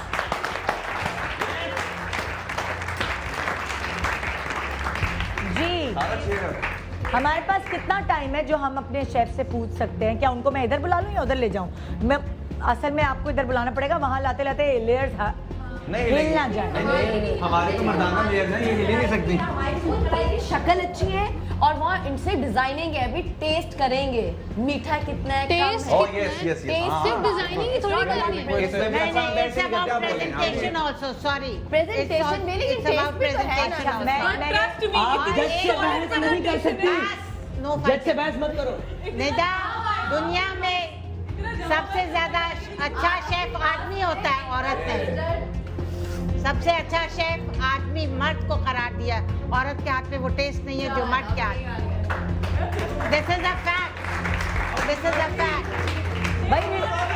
जी हमारे पास कितना टाइम है जो हम अपने शेफ से पूछ सकते हैं? क्या उनको मैं इधर बुला लूं या उधर ले जाऊं? मैं असल में आपको इधर बुलाना पड़ेगा, वहां लाते लाते लेयर्स हिल ना जाए। हमारे तो मर्दाना लेयर्स हैं, ये हिल ही नहीं सकती। शक्ल अच्छी है और वहाँ इनसे डिजाइनिंग है, अभी टेस्ट करेंगे मीठा कितना है, taste oh, yes, yes, yes. Taste सिर्फ डिजाइनिंग ही थोड़ी करनी है। नहीं नहीं, it's about presentation also. Sorry. Presentation भी लेकिन टेस्ट भी तो है ना। मैं मैं आप जज से बहस नहीं कर सकती, जज से बहस मत करो। निदा, दुनिया में सबसे ज्यादा अच्छा शेफ आदमी होता है, औरत नहीं। सबसे अच्छा शेफ आदमी मर्द को करार दिया, औरत के हाथ में वो टेस्ट नहीं है जो मर्द के हाथ में। This is a fact, this is a fact. भाई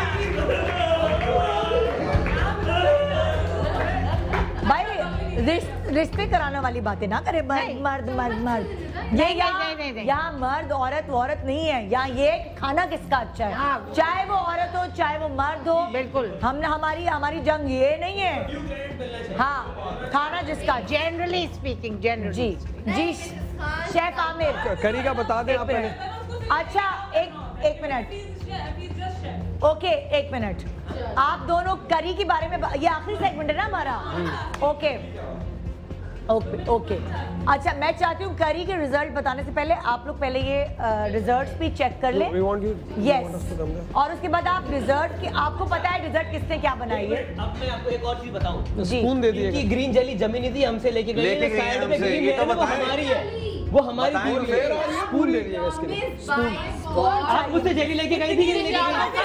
भाई रिश्ते कराने वाली बातें ना करे। मर्द मर्द मर्द मर्द ये यहाँ मर्द औरत औरत नहीं है, यहाँ ये खाना किसका अच्छा है। हाँ। चाहे वो औरत हो चाहे वो मर्द हो, बिल्कुल हमने हमारी हमारी जंग ये नहीं है। हाँ खाना जिसका जनरली स्पीकिंग जनरली जी जी शेफ आमिर करी का बता दें आप पहले। अच्छा एक एक मिनट ओके एक मिनट आप दोनों करी के बारे में, ये आखिरी सेगमेंट है ना हमारा। ओके ओके ओके अच्छा मैं चाहती हूँ करी के रिजल्ट बताने से पहले आप लोग पहले ये रिजल्ट्स भी चेक कर लें। यस और उसके बाद आप रिजल्ट की, आपको पता है रिजल्ट किसने क्या बनाई है। अब मैं आपको एक और चीज बताऊं, स्पून दे दिए, ग्रीन जेली जमी नहीं थी, हमसे लेके गई साइड पे ग्रीन लेयर वो हमारी है, वो हमारी ग्रीन लेयर। स्पून दे दिएगा इसके लिए। स्पून आप मुझसे जेली लेके गई थी कि नहीं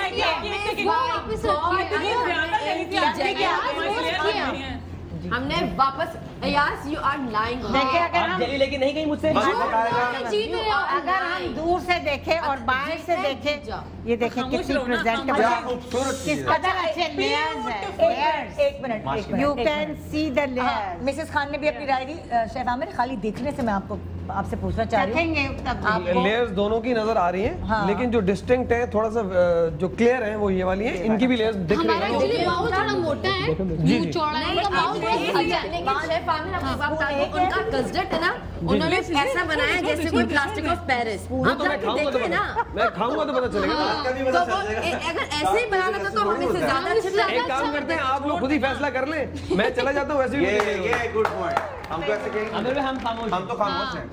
लेके गई? हमने वापस अयाज यू आर लाइंग। देखिए अगर हम जेली लेके नहीं गई मुझसे, अगर हम दूर से देखें और बाहर से देखें, ये देखें कितनी प्रेजेंटेबल किस कदर अच्छे लेयर्स हैं। एक minute you can see the layers. Mrs Khan ने भी अपनी राय दी। शेफ आमिर खाली देखने से मैं आपको आपसे पूछना चाह रही हूँ, लेयर्स दोनों की नजर आ रही हैं। हाँ। लेकिन जो डिस्टिंक्ट है थोड़ा सा जो क्लियर है वो ये वाली है, इनकी भी लेयर्स दिख रही है। एक्चुअली माउथ थोड़ा मोटा है, मुंह चौड़ा है, उनका माउथ बहुत अच्छा है। लेकिन शेफ आमिर आपको बात बता दूं, उनका कस्टर्ड है ना, उन्होंने ऐसा बनाया जैसे कोई प्लास्टिक ऑफ पेरिस। आप जाके देखिए ना, मैं खाऊंगा तो पता चलेगा। तो अगर ऐसे ही बनाना था तो हम इससे ज्यादा अच्छा। एक काम करते हैं आप लोग खुद ही फैसला कर लें, मैं चला जाता हूँ। वैसे भी ये गुड पॉइंट। हम तो ऐसे कहेंगे, अगर हम खामोश हम तो खामोश हैं।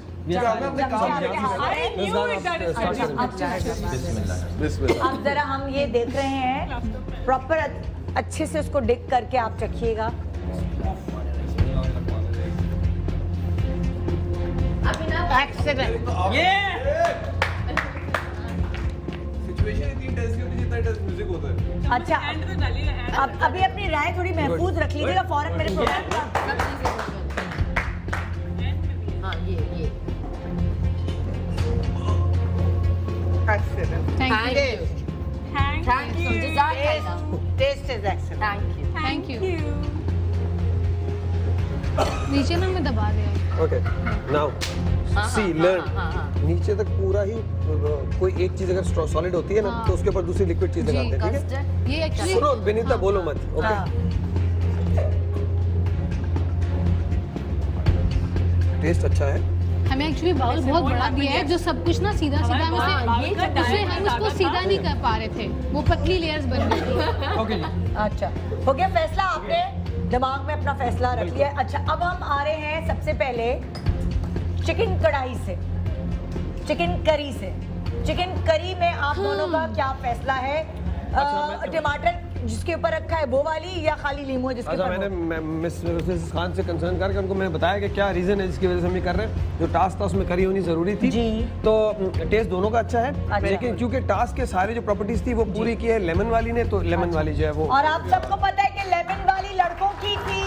अब जरा हम ये देख रहे हैं प्रॉपर अच्छे से उसको डिग करके आप चखिएगा। एक्सीलेंट। ये सिचुएशन इतनी टेंस की होती है जितना टेंस म्यूजिक होता है। अच्छा अब अभी अपनी राय थोड़ी महफूज रख लीजिएगा फौरन मेरे प्रोग्राम का। हाँ ये ये excellent. Thank you thank you taste is excellent. Thank you thank you. नीचे ना मैं दबा दिया। ओके नाउ सी लर्न नीचे तक पूरा ही कोई एक चीज अगर सॉलिड होती है ना तो उसके ऊपर दूसरी लिक्विड चीज लगाते हैं, ठीक है? ये एक्चुअली सुनो बेनीता बोलो मत, ओके? टेस्ट अच्छा है। हमें एक्चुअली बाउल बहुत बड़ा दिया है जो सब कुछ ना सीधा सीधा हम इसलिए हम उसको सीधा नहीं कर पा रहे थे, वो पतली लेयर्स बन गई थी। ओके अच्छा हो गया फैसला, आपने दिमाग में अपना फैसला रख लिया। अच्छा अब हम आ रहे हैं सबसे पहले चिकन कढ़ाई से, चिकन करी से। चिकन करी में आप दोनों का क्या फैसला है? टमाटर जिसके ऊपर रखा है वो वाली या खाली लीमू जिसके अच्छा, ऊपर? मैंने मिस खान से कंसर्न करके उनको मैंने बताया कि क्या रीजन है जिसकी वजह से हम ये कर रहे हैं। जो टास्क था उसमें करी होनी जरूरी थी जी। तो टेस्ट दोनों का अच्छा है। अच्छा। लेकिन क्योंकि टास्क के सारे जो प्रॉपर्टीज थी वो पूरी की है लेमन वाली ने, तो लेमन अच्छा। वाली जो है वो, और आप सबको पता है कि लेमन वाली लड़कों की थी।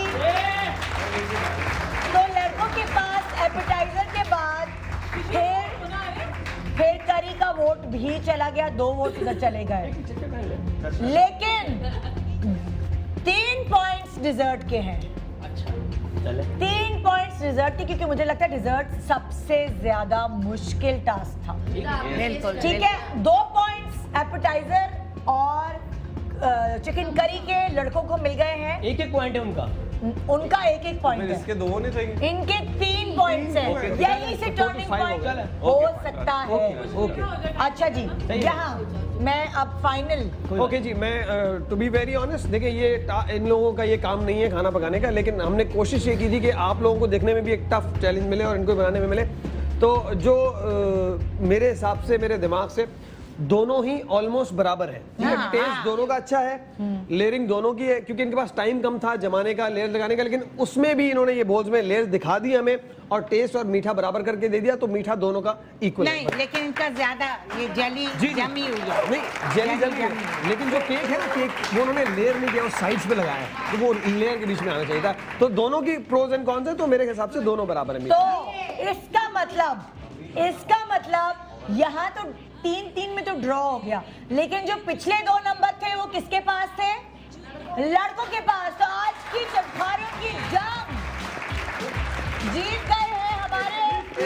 तो लड़कों के पास एपेटाइजर के बाद फिर फिर करी का वोट भी चला गया, दो वोट इधर चले गए। लेकिन तीन पॉइंट्स डिजर्ट के हैं। तीन पॉइंट्स डिजर्ट के, क्योंकि मुझे लगता है डिजर्ट सबसे ज्यादा मुश्किल टास्क था। बिल्कुल ठीक है। दो पॉइंट्स एपेटाइजर और चिकन करी के लड़कों को मिल गए हैं। एक एक पॉइंट है उनका उनका एक एक पॉइंट है। इसके दो होने चाहिए। इनके तीन पॉइंट्स हैं। यही से टर्निंग पॉइंट हो सकता है। ओके अच्छा जी, यहाँ मैं अब फाइनल। ओके जी, मैं टू बी वेरी ऑनेस्ट, देखिए ये इन लोगों का ये काम नहीं है खाना पकाने का, लेकिन हमने कोशिश ये की थी कि आप लोगों को देखने में भी एक टफ चैलेंज मिले और इनको बनाने में मिले। तो जो uh, मेरे हिसाब से, मेरे दिमाग से दोनों ही ऑलमोस्ट बराबर है। हाँ, टेस्ट हाँ, दोनों का अच्छा है, लेयरिंग दोनों की है, क्योंकि इनके पास टाइम कम था जमाने का, लेयर लगाने का, लेकिन उसमें भी इन्होंने ये बोझ में लेयर दिखा दी हमें और टेस्ट और मीठा बराबर करके दे दिया, तो मीठा दोनों का इक्वल नहीं है। लेकिन इनका ज्यादा ये जेली जमी हुई है। नहीं जेली जमी है, लेकिन जो केक है ना, केक वो उन्होंने लेयर नहीं किया, वो साइड्स पे लगाया, तो वो लेयर के बीच में आना चाहिए था। तो दोनों की प्रोज एंड कॉन्स है, तो मेरे हिसाब से दोनों बराबर है। तो इसका मतलब इसका मतलब यहाँ तो तीन तीन में तो ड्रॉ हो गया, लेकिन जो पिछले दो नंबर थे वो किसके पास थे? लड़कों के पास। तो आज की चटखारों की जंग जीत गए हैं हमारे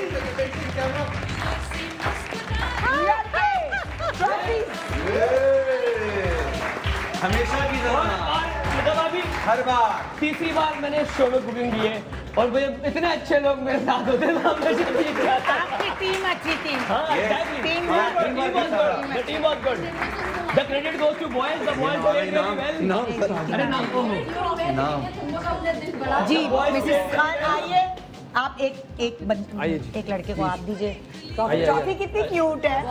लड़के। हमेशा की तरह अभी हर बार तीसरी बार मैंने शो में कुकिंग की है और मुझे इतने अच्छे लोग मेरे साथ होते हैं। आपकी टीम अच्छी थी। Team was good. The credit goes to boys, the boys played very well. अरे नाम को नाम जी मिसेस खान आइए, आप एक एक एक लड़के को आप दीजिए ट्रॉफी। ट्रॉफी कितनी क्यूट है।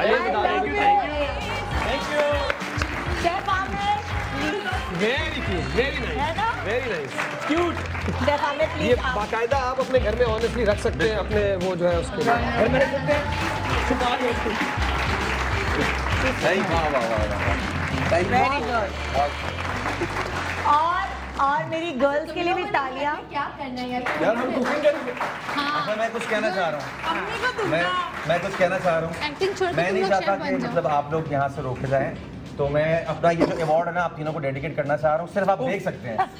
Thank you chef Aamir, very cute, very nice, very nice, cute. Chef Aamir please, ये बाकायदा आप अपने घर में ऑनेस्टली रख सकते हैं, अपने वो जो है उसके घर में रख सकते हैं, छुपा के। Very good. और और मेरी गर्ल्स के लिए भी तालियां। क्या करना है यार, हम कुकिंग करेंगे। हाँ, मैं कुछ कहना चाह रहा हूँ मैं मैं कुछ कहना चाह रहा हूँ मैं नहीं चाहता कि मतलब आप लोग यहाँ से रोके जाएं, तो मैं अपना ये जो अवार्ड है ना आप तीनों को डेडिकेट करना चाह रहा हूँ, सिर्फ आप देख सकते हैं।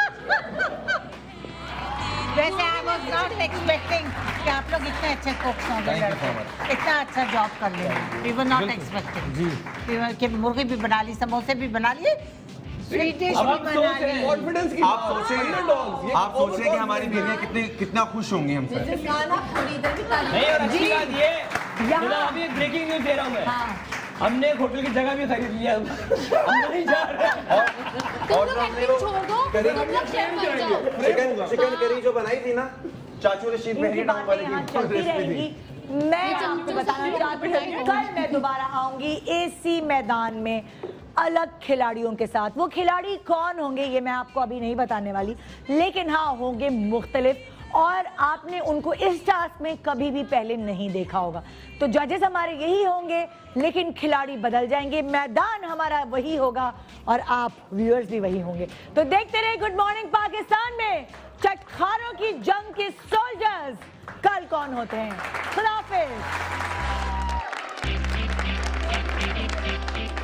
वैसे आई वाज नॉट एक्सपेक्टिंग कि आप लोग इतने अच्छे कुक्स होंगे, इतना अच्छा जॉब कर लेंगे। वी वर नॉट एक्सपेक्टिंग जी कि मुर्गी भी बना ली, समोसे भी बना लिए, स्वीट डिश भी बना ली। कॉन्फिडेंस की आप सोचें आप सोचें कि हमारी बीवियां कितने कितना खुश होंगी हमसे। नहीं, और अच्छी बात ये अभी एक ब्रेकिंग न्यूज दे रहा हूँ मैं, हमने एक होटल की जगह भी खरीद लिया, हम नहीं जा रहे। और छोड़ दो, चिकन चिकन करी जो बनाई थी ना चाचू ने शीट में डाउन वाली रहेगी। मैं आपको बताना चाहती हूँ, कल मैं दोबारा आऊंगी इसी मैदान में अलग खिलाड़ियों के साथ। वो खिलाड़ी कौन होंगे ये मैं आपको अभी नहीं बताने वाली, लेकिन हाँ होंगे मुख्तलिफ और आपने उनको इस टास्क में कभी भी पहले नहीं देखा होगा। तो जजेस हमारे यही होंगे, लेकिन खिलाड़ी बदल जाएंगे, मैदान हमारा वही होगा और आप व्यूअर्स भी वही होंगे। तो देखते रहे गुड मॉर्निंग पाकिस्तान में चटखारों की जंग के सोल्जर्स कल कौन होते हैं। खुदा हाफिज।